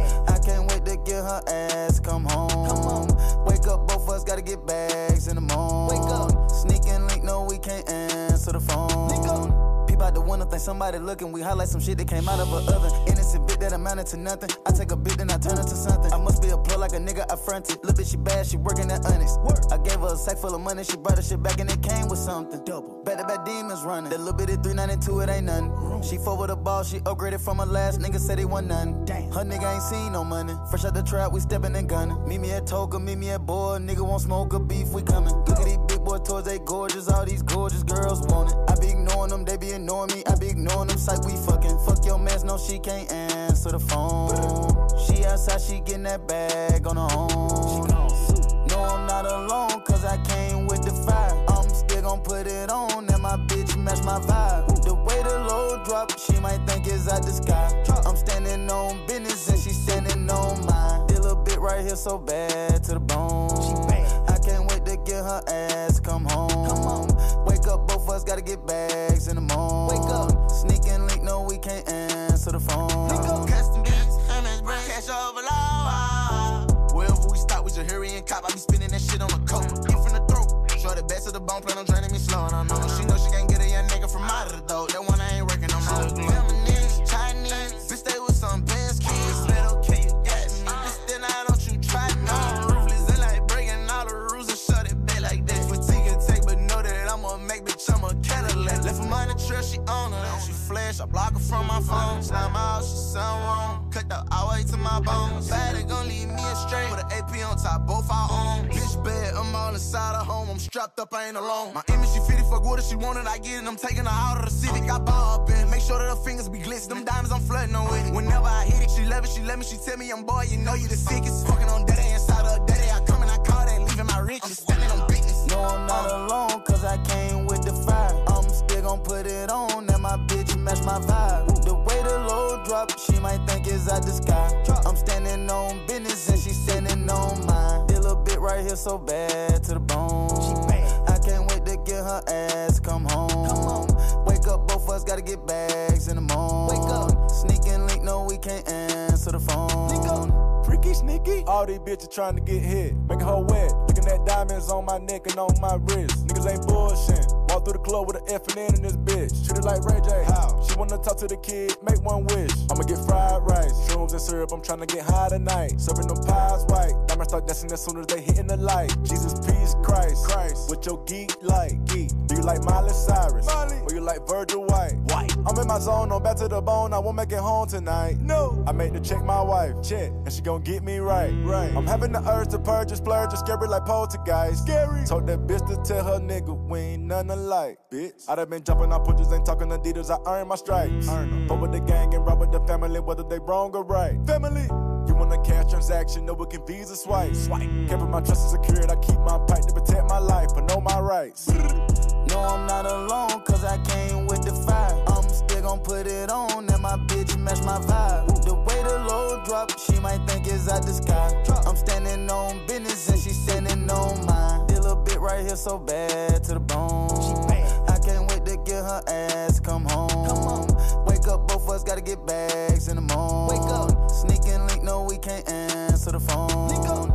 I can't wait to get her ass come home. Wake up, both of us gotta get bags in the morning. Wake up, sneak and link, no we can't answer the phone. Peep out the window, think somebody looking. We highlight some shit that came out of a oven. Innocent bit that amounted to nothing. I take a bit, then I turn it to something. I must be a plug like a nigga I fronted. Little bitch, she bad, she working at Honest. I gave her a sack full of money, she brought her shit back and it came with something. Double. Back-to-back demons running. That little bit of 392, it ain't nothing. She fought with a ball, she upgraded from her last nigga, said he wasn't nothing. Her nigga ain't seen no money. Fresh out the trap, we stepping and gunning. Meet me at Toga, meet me at Boy. Nigga won't smoke a beef, we coming. Look at these big boy toys, they gorgeous. All these gorgeous girls want it. I be ignoring them, they be ignoring me. I be ignoring them, psych, we fucking. Fuck your mans, no, she can't answer the phone. She outside, she getting that bag on her own. No, I'm not alone, cause I came with the fire. I'm still gon' put it on, and my bitch match my vibe. The way the low drop, she might think it's out the sky. I'm standing on business and she standing on mine. This little bit right here so bad to the bone. I can't wait to get her ass come home. Wake up, both of us gotta get bags in the morning. Wake up, sneak her money trail, she on her. She flash, I block her from my phone. Slime out, she sound wrong. Cut the all way to my bones. Bad, gon' leave me straight. With an AP on top, both our own. Bitch bad, I'm all inside her home. I'm strapped up, I ain't alone. My image, she fitted, fuck with her, she wanted, I get it. I'm taking her out of the Civic, I ball up in. Make sure that her fingers be glistening. Them diamonds, I'm flirting on with it. Whenever I hit it, she love it, she let me, she tell me I'm boy, you know you the sickest. Fucking on daddy, inside of a daddy, I come and I call that, leaving my riches. I'm standing on business. No, I'm not alone, cause I came with the fire. I'm still gon' put it on, and my bitch match my vibe. The way the load drop, she might think it's out the sky. I'm standing on business, and she standing on mine. This little bit right here so bad to the bone. I can't wait to get her ass come home. Wake up, both of us gotta get bags in the morning. Wake up, sneak and link, no we can't answer the phone. Freaky sneaky. All these bitches trying to get hit, making her wet. Looking at diamonds on my neck and on my wrist. Niggas ain't bullshit. Walk through the club with an F&N in this bitch. Treat it like Ray J. How? She wanna talk to the kid, make one wish. I'ma get fried rice, shrooms and syrup. I'm trying to get high tonight. Serving them pies white. Diamonds start dancing as soon as they hitting the light. Jesus, peace, Christ. What your geek like? Geek. Do you like Miley Cyrus? Miley. Or you like Virgil White? White. I'm in my zone, I'm back to the bone. I won't make it home tonight. No. I made to check my wife. Check. And she gon' get me right. Right. I'm having the urge to purge and splurge and scary like poltergeist. Scary. Told that bitch to tell her nigga we ain't none alike. Bitch. I done been jumping on pushers, ain't talking Adidas. I earn my stripes. Earn them. Fuck with the gang and rob with the family, whether they wrong or right. Family. You want a cash transaction, no it can Visa swipe. Swipe. Keeping my trust secured, I keep my pipe to protect my life, but know my rights. No, I'm not alone, cause I came with the fire. I'm still gon' put it on, and my bitch match my vibe. The way the load drop, she might think it's out the sky. I'm standing on business, and she standing on mine. This little bit right here so bad to the bone. I can't wait to get her ass come home. Wake up, both of us gotta get bags in the morning. Wake up, sneak and link, no we can't answer the phone.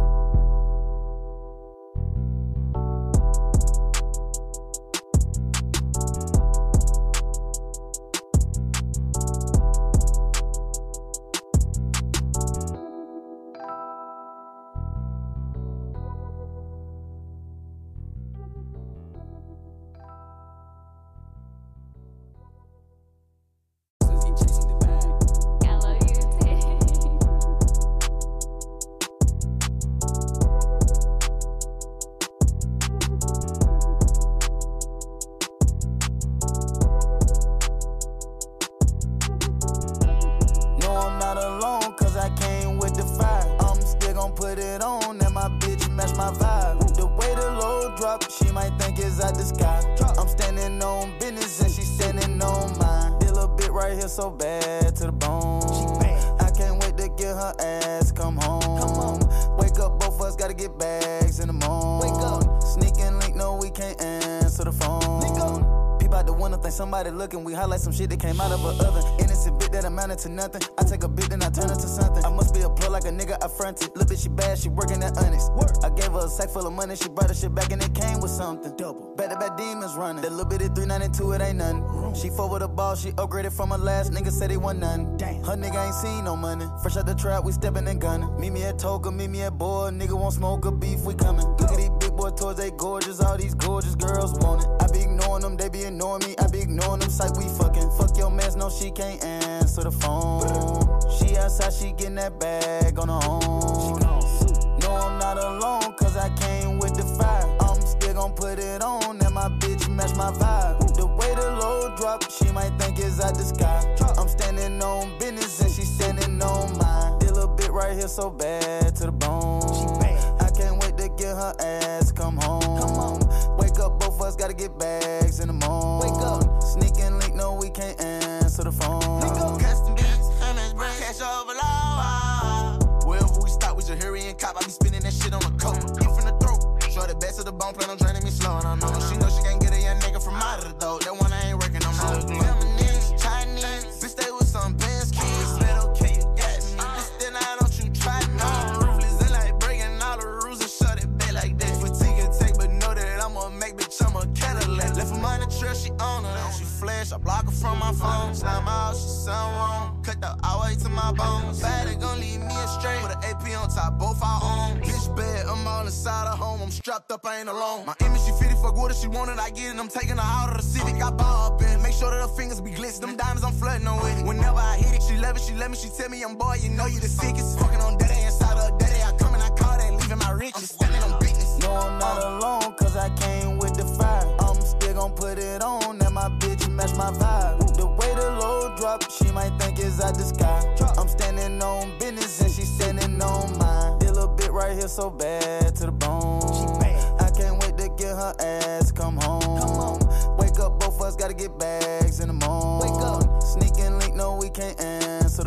Put it on, and my bitch match my vibe. The way the load drop, she might think it's out the sky. I'm standing on business, and she standing on mine. This little bit right here so bad to the bone. I can't wait to get her ass come home. Wake up, both of us gotta get bags in the morning. Wake up, sneak and link, no we can't answer the phone. About the window, think somebody looking. We highlight some shit that came out of an oven. Innocent bit that amounted to nothing. I take a bit, then I turn it to something. I must be a plug like a nigga I fronted. Little bitch, she bad, she working at Onyx. I gave her a sack full of money, she brought her shit back and it came with something. Double. Back to back demons running. That little bit of 392, it ain't nothing. She fought with a ball, she upgraded from her last nigga, said he wasn't nothing. Damn. Her nigga ain't seen no money. Fresh out the trap, we stepping and gunning. Meet me at Toga, meet me at Boy. Nigga won't smoke a beef, we coming. Look at these big boy toys, they gorgeous. All these gorgeous girls want it. I be ignoring them, they be ignoring me. I be ignoring them, psych, we fucking. Fuck your mess, no, she can't answer the phone. She outside, she getting that bag on her own. No, I'm not alone, cause I came with the fire. I'm still gon' put it on, and my bitch match my vibe. The way the load drop, she might think it's out the sky. I'm standing on business, and she standing on mine. This little bit right here so bad to the bone. I can't wait to get her ass come home. Wake up, both of us gotta get bags in the morning. Wake up, sneak and link, no we can't answer the phone. Custom beats, Hermes brand, cash overload. Wherever we stop, we just hurry and cop. I be spinning that shit on the coat. Eat from the throat, show the best of the bone, plan on draining me slow. And I know she know she can't get a young nigga from out of the door. That one I ain't working no more. Feminine, Chinese, bitch stay with some Benz keys. Bet okay, you got me. Bitch then I don't you try no. Ruthless and like breaking all the rules and shut it back like that. Fatigue and take, but know that I'ma make bitch, I'm a Cadillac. Left her money trail, she on her. She flash, I block her from from my phone. Slime out, she sound wrong. Cut the highway to my bones. Bad, gon' leave me astray. With an AP on top, both our own. Bitch bad, I'm all inside of home. I'm strapped up, I ain't alone. My image, she fitty, fuck with her, she wanted, I get it. I'm taking her out of the Civic. I ball up in, make sure that her fingers be glistening. Them diamonds, I'm flooding on with it. Whenever I hit it, she love it, she let me, she tell me I'm boy, you know you the sickest. Fucking on daddy, inside of daddy, I come and I call that, leaving my riches. I'm standing on business. No, I'm not alone, cause I came with the fire. I'm still gon' put it on, and my bitch match my vibe. The way the load drop, she might think it's out the sky. I'm standing on business, and she standing on mine. This little bit right here so bad to the bone. I can't wait to get her ass come home. Wake up, both of us gotta get bags in the morning. Wake up, sneaking link, no we can't answer the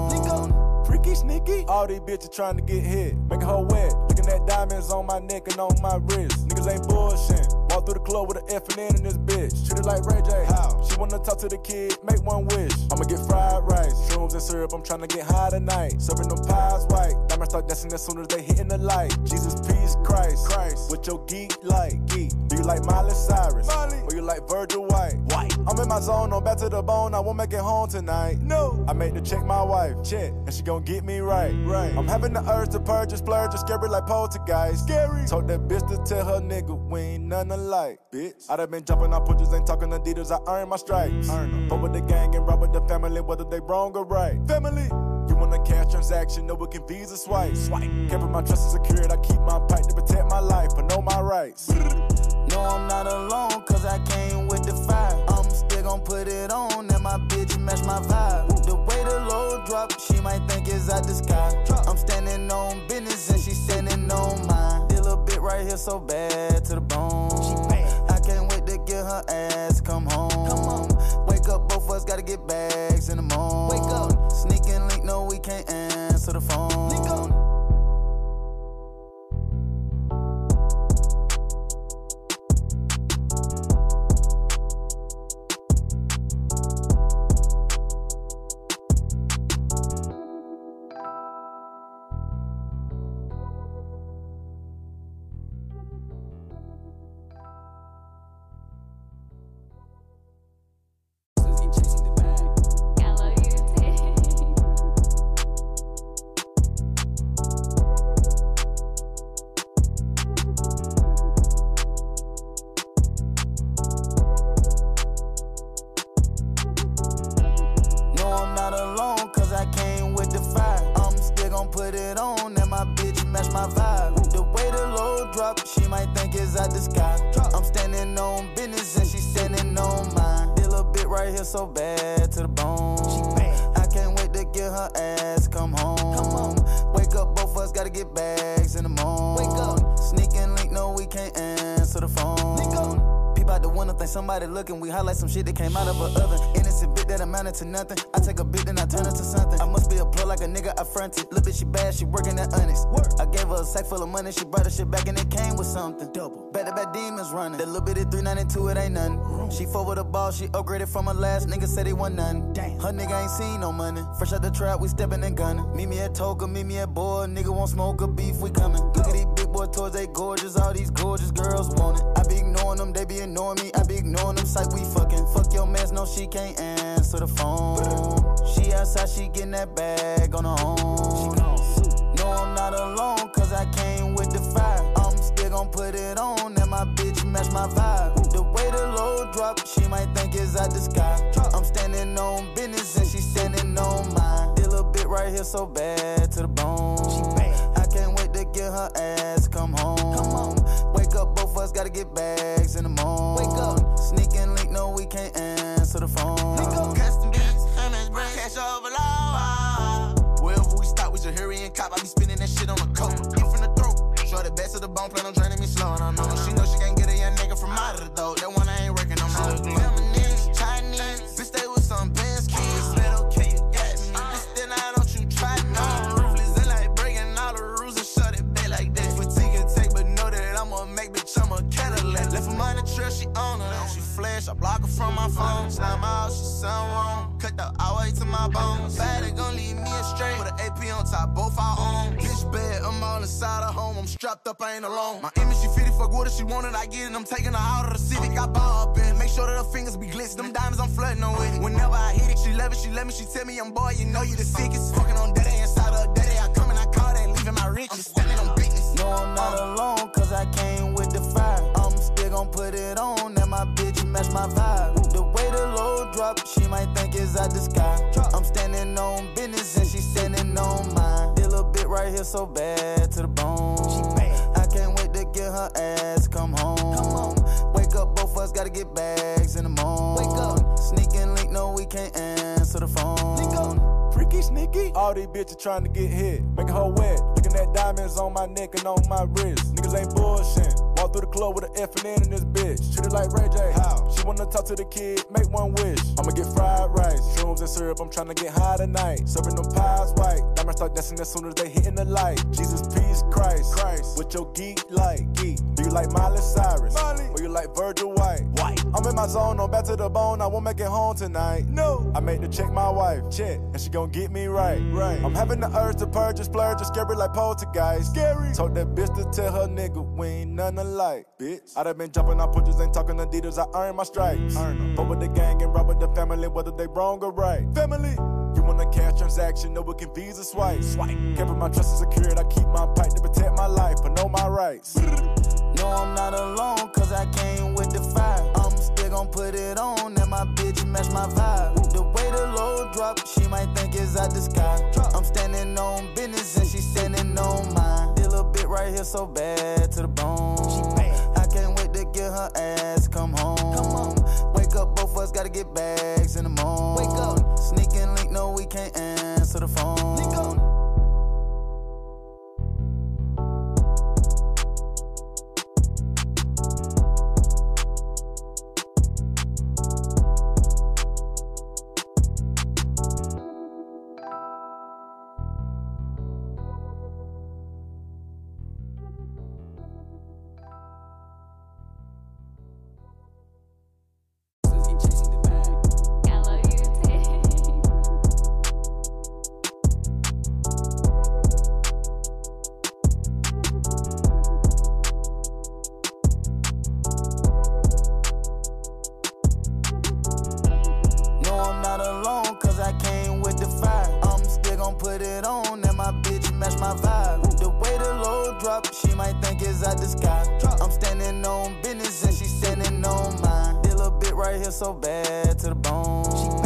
phone. Freaky sneaky. All these bitches trying to get hit, making her wet. Looking at diamonds on my neck and on my wrist. Niggas ain't bullshit. Walk through the club with an F&N in this bitch. Treat it like Ray J. How? She wanna talk to the kid, make one wish. I'ma get fried rice, shrooms and syrup. I'm tryna get high tonight. Serving them pies white. Diamonds start dancing as soon as they hitting the light. Jesus, peace, Christ. What your geek like? Geek. Do you like Miley Cyrus? Or you like Virgil White? I'm in my zone, on back to the bone. I won't make it home tonight. No. I made to check my wife. Check. And she gon' get me right. I'm having the urge to purge and splurge and scary like poltergeist. Scary. Told that bitch to tell her nigga we ain't none alike, bitch. I done been jumping on punches, ain't talking Adidas. I earn my stripes. Fuck with the gang and rob with the family, whether they wrong or right. Family. You want a cash transaction, no, it can Visa swipe. Kept my trust is secured, I keep my pipe to protect my life, but know my rights. No, I'm not alone, cause I came with the fire. I'm still gon' put it on, and my bitch match my vibe. The way the load drop, she might think it's out the sky. I'm standing on business, and she standing on mine. This little bit right here so bad to the bone. I can't wait to get her ass come home. Wake up, both of us gotta get bags in the morning. Wake up, sneaking link, no we can't answer the phone. Put it on, and my bitch match my vibe. The way the load drop, she might think it's out the sky. I'm standing on business, and she standing on mine. This little bit right here so bad to the bone. I can't wait to get her ass come home. Wake up, both of us gotta get bags in the morning. Wake up, sneaking link, no we can't answer the phone. Peep out the window, think somebody looking. We highlight some shit that came out of a oven. Innocent bit that amounted to nothing. I take a bit, then I turn it to something. I must be a plug like a nigga I fronted. Little bitch, she bad, she working at Onyx. I gave her a sack full of money, she brought her shit back and it came with something. Double. Back-to-back demons running. That little bit of 392, it ain't nothing. She fought with a ball, she upgraded from her last nigga, said he wasn't none. Her nigga ain't seen no money. Fresh out the trap, we stepping and gunning. Meet me at Toka, meet me at Boy. Nigga won't smoke a beef, we coming. Look at these big boy toys, they gorgeous. All these gorgeous girls want it. I be ignoring them, they be ignoring me. I be ignoring them, psych, we fucking. Fuck your mess, no, she can't answer the phone. She outside, she getting that bag on her own. No, I'm not alone, cause I came with the fire. I'm still gon' put it on, and my bitch match my vibe. The way the load drop, she might think it's out the sky. I'm standing on business, and she standing on mine. This little bit right here so bad to the bone. I can't wait to get her ass come home. Wake up, both of us gotta get bags in the morning. Wake up, sneaking link, no we can't answer the phone. Custom beats, cash overload. Wherever we stop, we just hurry and cop. I be spinning that shit on the coat. Get from the throat, show the best of the bone, plan on draining me slow. And I know she know she can't get a young nigga from out of the door. That one I ain't working no more. Feminine, Chinese, bitch stay with some bands kids. Said okay, you got me. Bitch then I don't you try no. Ruthless and like breaking all the rules and shut it back like that. Fatigue and take, but know that I'ma make bitch, I'm a Cadillac. Left her money trail, she on her. She flash, I block her from my phone. Slime out, she sound wrong. Cut the highway to my bones. Bad, gon' leave me astray. With an AP on top, both our own. Bitch bad, I'm all inside of home. I'm strapped up, I ain't alone. My image, she fitted, fuck with her, she wanted, I get it. I'm taking her out of the Civic, I ball up in. Make sure that her fingers be glistening. Them diamonds, I'm flooding her with it. Whenever I hit it, she love it, she let me, she tell me I'm boy, you know you the sickest. Fucking on daddy inside of a daddy, I come and I call that, leaving my riches. I'm standing on business. No, I'm not alone, cause I came with the fire. I'm still gon' put it on, and my bitch match my vibe. The way the load drop, she might think it's out the sky. I'm standing on business, and she standing on mine. This little bit right here so bad to the bone. I can't wait to get her ass come home. Wake up, both of us gotta get bags in the morning. Wake up, sneak and link, no we can't answer the phone. Freaky sneaky. All these bitches trying to get hit, making her wet. Looking at diamonds on my neck and on my wrist. Niggas ain't bullshit. Walk through the club with an F&N in this bitch. Treat it like Ray J. How? She wanna talk to the kid, make one wish. I'ma get fried rice, shrooms and syrup. I'm trying to get high tonight. Serving them pies white. Diamonds start dancing as soon as they hitting the light. Jesus, peace, Christ. With your geek like geek. Do you like Miley Cyrus? Or you like Virgil White? I'm in my zone, I'm back to the bone. I won't make it home tonight. No. I made to check my wife, and she gon' get me right. I'm having the urge to purge and splurge and scary like poltergeist. Scary. Told that bitch to tell her nigga we ain't none alike, bitch. I done been jumping on pushers, ain't talking Adidas. I earn my stripes. Fuck with the gang and rob with the family, whether they wrong or right. Family. You want a cash transaction, no we can Visa swipe. Keeping my trust and secured, I keep my pipe to protect my life, but know my rights. No, I'm not alone, cause I came with the fire. I'm still gon' put it on, and my bitch match my vibe. The way the load drop, she might think it's out the sky. I'm standing on business, and she standing on mine. This little bit right here so bad to the bone. I can't wait to get her ass come home. Wake up, both of us gotta get bags in the morning. Wake up, sneak and link, no we can't answer the phone. So bad to the bone.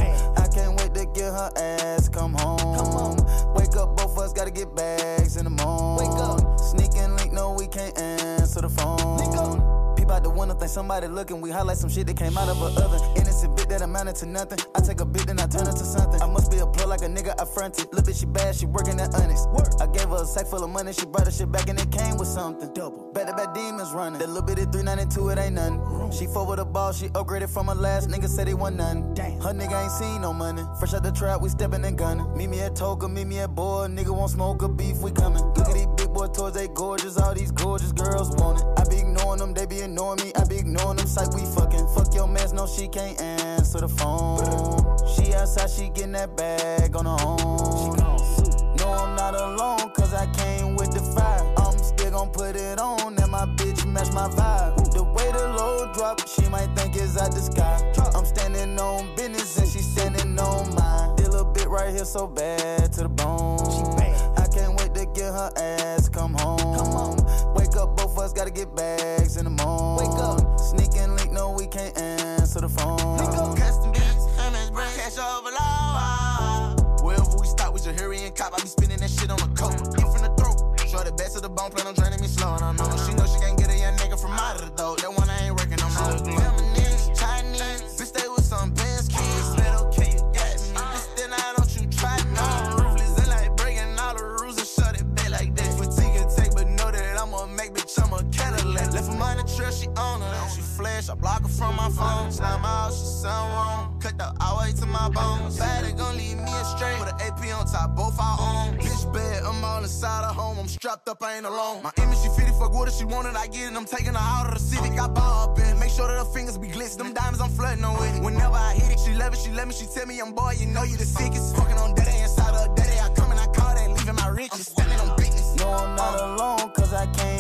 I can't wait to get her ass come home. Wake up, both of us gotta get bags in the morning. Wake up, sneak and link, no we can't answer the phone. Peep out the window, think somebody looking. We highlight some shit that came out of a oven. Innocent bit that amounted to nothing. I take a bit, then I turn it to something. I must be a plug like a nigga I fronted. Little bitch, she bad, she working at Onyx. I gave her a sack full of money, she brought her shit back and it came with something. Double. Back-to-back demons running. That little bit of 392, it ain't nothing. She fought with a ball, she upgraded from her last nigga, said he wasn't nothing. Damn. Her nigga ain't seen no money. Fresh out the trap, we stepping and gunning. Meet me at Toga, meet me at Boy. Nigga won't smoke a beef, we coming. Look at these big boy toys, they gorgeous. All these gorgeous girls want it. I be ignoring them, they be ignoring me. I be ignoring them, psych, we fucking. Fuck your mans, no, she can't answer the phone. She outside, she getting that bag on her own. No, I'm not alone, cause I came with the fire. I'm still gon' put it on, and my bitch match my vibe. The way the load drop, she might think it's out the sky. I'm standing on business, and she standing on mine. This little bit right here so bad to the bone. I can't wait to get her ass come home. Wake up, both of us gotta get bags in the morning. Wake up, sneak and link, no we can't answer the phone. Custom beats, cash overload. Wherever we stop, we just hurry and cop. I be spinning that shit on the coat. Get from the throat, show the best of the bone, plan on draining me slow. And I know she can't get a young nigga from out of the dope. That one I ain't working no more. Feminine, Chinese, bitch stay with some Benz kids. Let okay, you got me. Bitch then I don't you try me. Ruthless and like breaking all the rules and shut it back like that. Fatigue and take, but know that I'ma make bitch, I'm a Cadillac. Left her money trail, she on her. She flash, I block her from my phone. Slime out, she sound wrong. Cut the all way to my bones. Bad, it gon' leave me straight. With an AP on top, both our own. Bitch bad, I'm all inside her home. I'm strapped up, I ain't alone. My image, she fitted, fuck with her, she wanted, I get it. I'm taking her out of the Civic, I ball up in. Make sure that her fingers be glistening. Them diamonds, I'm flooding her with it. Whenever I hit it, she love it, she let me, she tell me I'm boy, you know you the sickest. Fucking on daddy inside of a daddy, I come and I call that, leaving my riches. I'm standing on business. No, I'm not alone, cause I came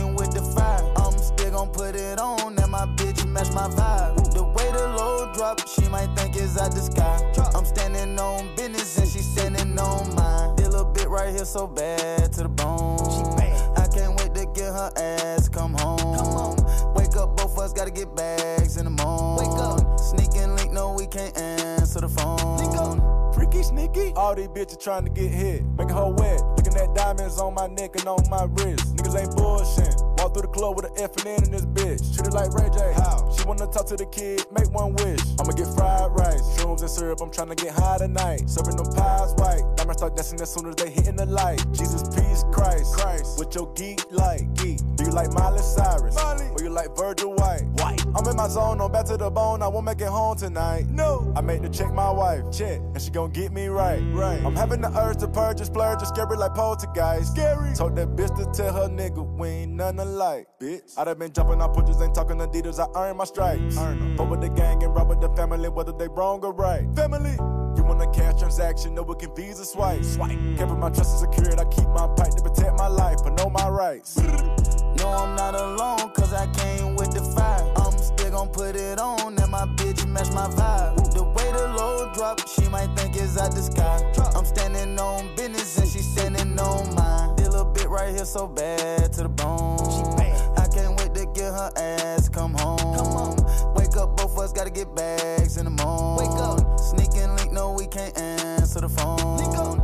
out the sky. I'm standing on business and she standing on mine. This little bit right here so bad to the bone. I can't wait to get her ass come home. Wake up, both of us gotta get bags in the morning. Wake up, sneak and link, no we can't answer the phone. Link up, freaky sneaky. All these bitches trying to get hit, making her wet. Looking at diamonds on my neck and on my wrist. Niggas ain't bullshitting. Walk through the club with an F and N in this bitch. Treat it like Ray J. How? She wanna talk to the kid, make one wish. I'ma get fried rice, shrooms and syrup. I'm trying to get high tonight. Serving them pies white. Diamonds start dancing as soon as they hitting the light. Jesus, peace, Christ. What your geek like? Geek. Do you like Miley Cyrus? Or you like Virgil White? I'm in my zone, on back to the bone. I won't make it home tonight. No. I made to check my wife. Check. And she gon' get me right. I'm having the urge to purge and splurge and scary like poltergeist. Scary. Told that bitch to tell her nigga we ain't none alike. Bitch. I done been jumping on pushers, ain't talking Adidas. I earn my stripes. Fuck with the gang and rob with the family, whether they wrong or right. Family. You want a cash transaction, no it can Visa swipe. Keeping my trust and secured, I keep my pipe to protect my life, but know my rights. No, I'm not alone, cause I came with the fire. I'm still gon' put it on, and my bitch match my vibe. The way the load drop, she might think it's out the sky. I'm standing on business, and she standing on mine. This little bit right here so bad to the bone. I can't wait to get her ass come home. Wake up, both of us gotta get bags in the morning. Wake up, sneak and link, no we can't answer the phone. Link up.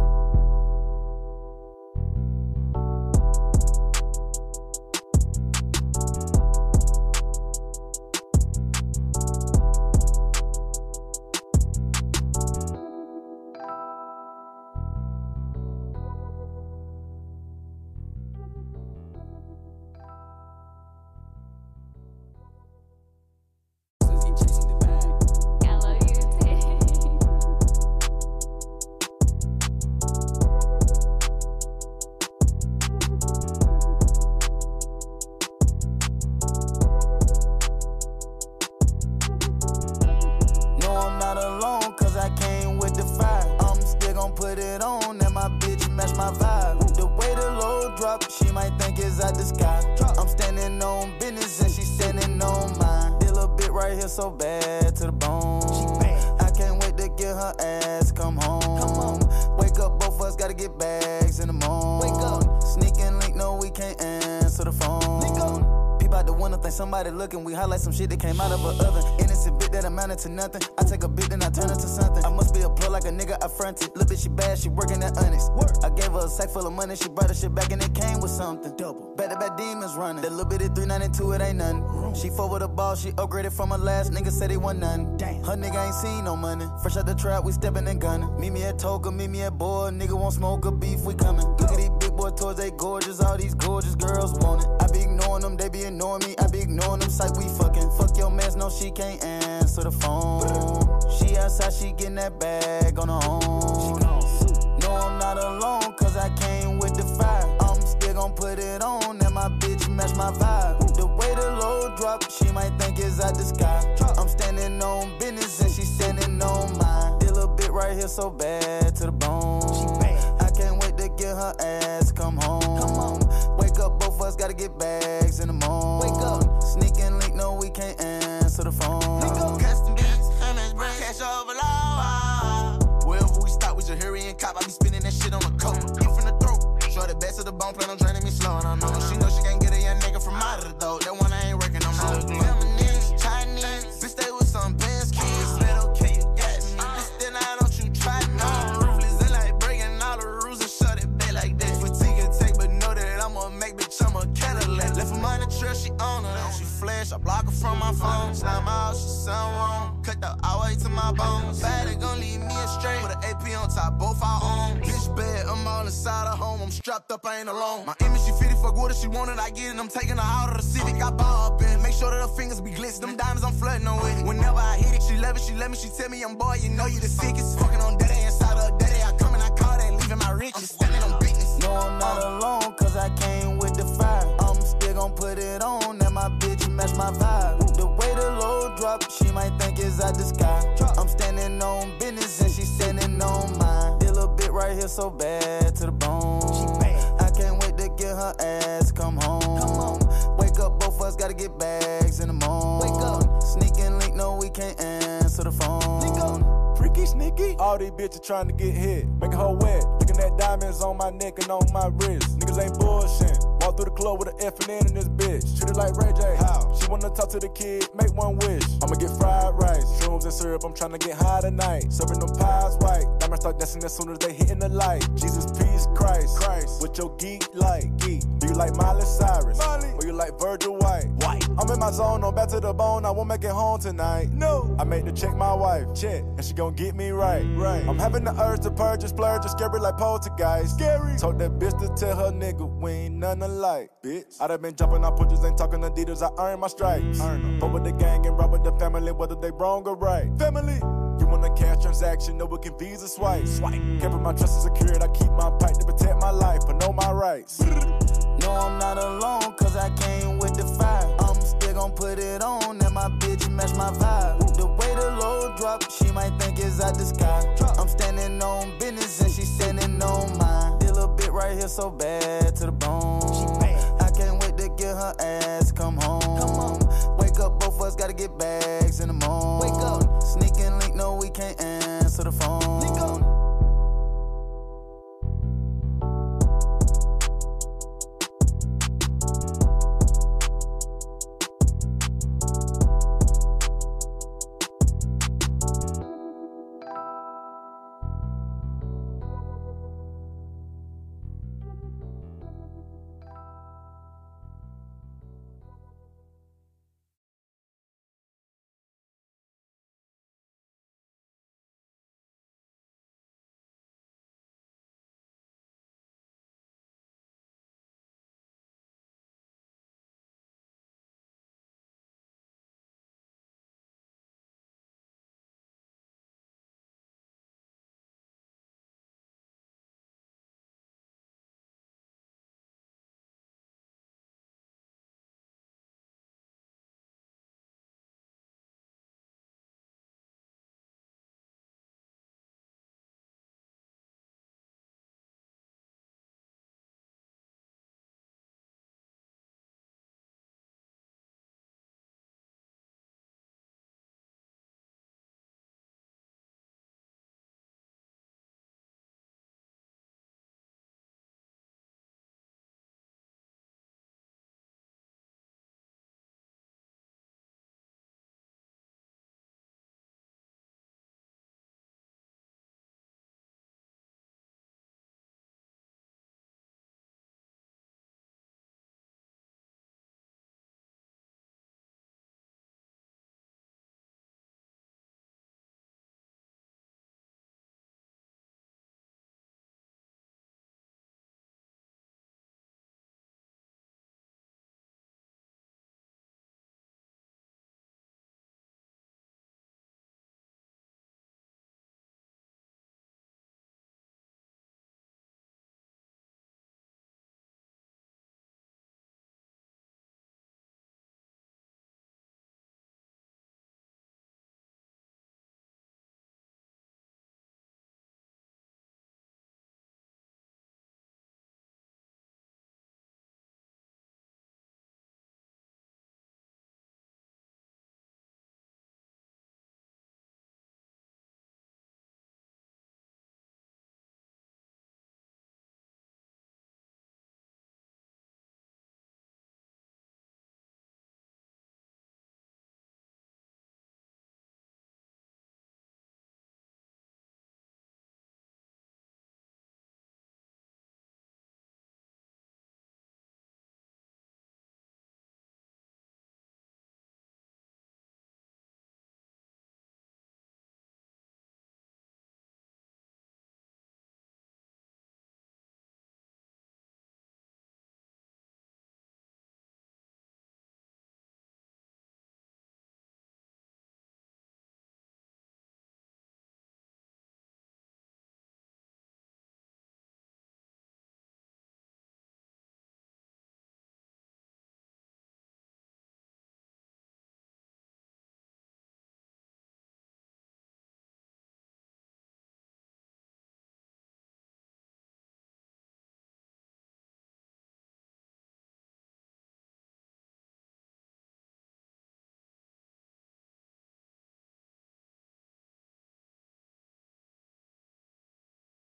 Put it on and my bitch match my vibe. The way the load drop, she might think it's out the sky. I'm standing on business and she standing on mine. This little bit right here so bad to the bone. I can't wait to get her ass come home. Wake up, both of us gotta get bags in the morning. Wake up, sneak and link, no we can't answer the phone. Out the window, think somebody looking. We highlight some shit that came out of an oven. Innocent bit that amounted to nothing. I take a bit, then I turn it to something. I must be a plug like a nigga I fronted. Little bitch, she bad, she working at Onyx. I gave her a sack full of money, she brought her shit back and it came with something. Double. Back-to-back demons running. That little bit of 392, it ain't nothing. She fought with a ball, she upgraded from her last nigga, said he wasn't nothing. Her nigga ain't seen no money. Fresh out the trap, we stepping and gunning. Meet me at Toga, meet me at Boy. Nigga won't smoke a beef, we coming. Look at these big boy toys, they gorgeous. All these gorgeous girls want it. I be ignoring them, they be ignoring me. I be ignoring them, psych, we fucking. Fuck your mans, no, she can't answer the phone. She outside, she getting that bag on her own. No, I'm not alone, cause I came with the fire. I'm still gon' put it on, and my bitch match my vibe. The way the load drop, she might think it's out the sky. I'm standing on business, and she standing on mine. This little bit right here so bad to the bone. I can't wait to get her ass come home. Wake up, both of us gotta get bags in the morning. Wake up, sneak and link, no we can't answer the phone. Custom beats, MS brand, cash overload. Wherever we stop, we just hurry and cop. I be spinning that shit on the coat. Get from the throat, show the best of the bone, plan on draining me slow. And I know she know she can't get a young nigga from out of the dough. That one I ain't working on more. Feminine, Chinese, bitch stay with some Benz kids. Man, okay, you got me. Bitch, then I don't you try no. Ruthless and like breaking all the rules and shut it back like that. Fatigue and take, but know that I'ma make bitch, I'm a Cadillac. Left her money trail, she on her. She flash, I block her from my phone. Slime out, she sound wrong. Cut the all way to my bones. Bad, gon' leave me astray. With an AP on top, both our own. Bitch bad, I'm all inside her home. I'm strapped up, I ain't alone. My image, she fitted, fuck with her, she wanted, I get it. I'm taking her out of the Civic. I ball up in, make sure that her fingers be glistening. Them diamonds, I'm flooding her with it. Whenever I hit it, she love it, she let me, she tell me I'm boy, you know you the sickest. Fucking on daddy, inside of her daddy. I come and I call that, leaving my riches. I'm standing on business. No, I'm not alone, cause I came with the fire. I'm still gon' put it on, and my bitch match my vibe. The way the load drop, she might think it's out the sky. I'm standing on business, and she standing on mine. This little bit right here so bad to the bone. I can't wait to get her ass come home. Wake up, both of us gotta get bags in the morning. Wake up, sneak and link, no we can't answer the phone. bitches trying to get hit. Making her wet. Looking at diamonds on my neck and on my wrist. Niggas ain't bullshit. Walk through the club with an F&N in this bitch. Treat it like Ray J. How? She wanna talk to the kid, make one wish. I'ma get fried rice, shrooms and syrup. I'm tryna get high tonight. Serving them pies white. Diamonds start dancing as soon as they hitting the light. Jesus, peace, Christ. What your geek like? Geek. Do you like Miley Cyrus? Or you like Virgil White? I'm in my zone, on back to the bone. I won't make it home tonight. No. I made to check my wife. Check. And she gon' get me right. I'm having the urge to purge and splurge. Just scary like poltergeist. Scary. Told that bitch to tell her nigga we ain't none alike. Bitch. I done been jumping on punches, ain't talking Adidas. I earn my stripes. Fuck with the gang and rob with the family, whether they wrong or right. Family. You want a cash transaction, no one can Visa swipe. Keeping my trust secured, I keep my pipe to protect my life, but know my rights. No, I'm not alone, cause I came with the fire. I'm still gon' put it on, and my bitch match my vibe. The way the load drop, she might think it's out the sky. I'm standing on business, and she standing on mine. Feel a bit right here so bad to the bone. I can't wait to get her ass come home. Wake up, both of us gotta get bags in the morning. Wake up. Sneak and link, no, we can't answer the phone.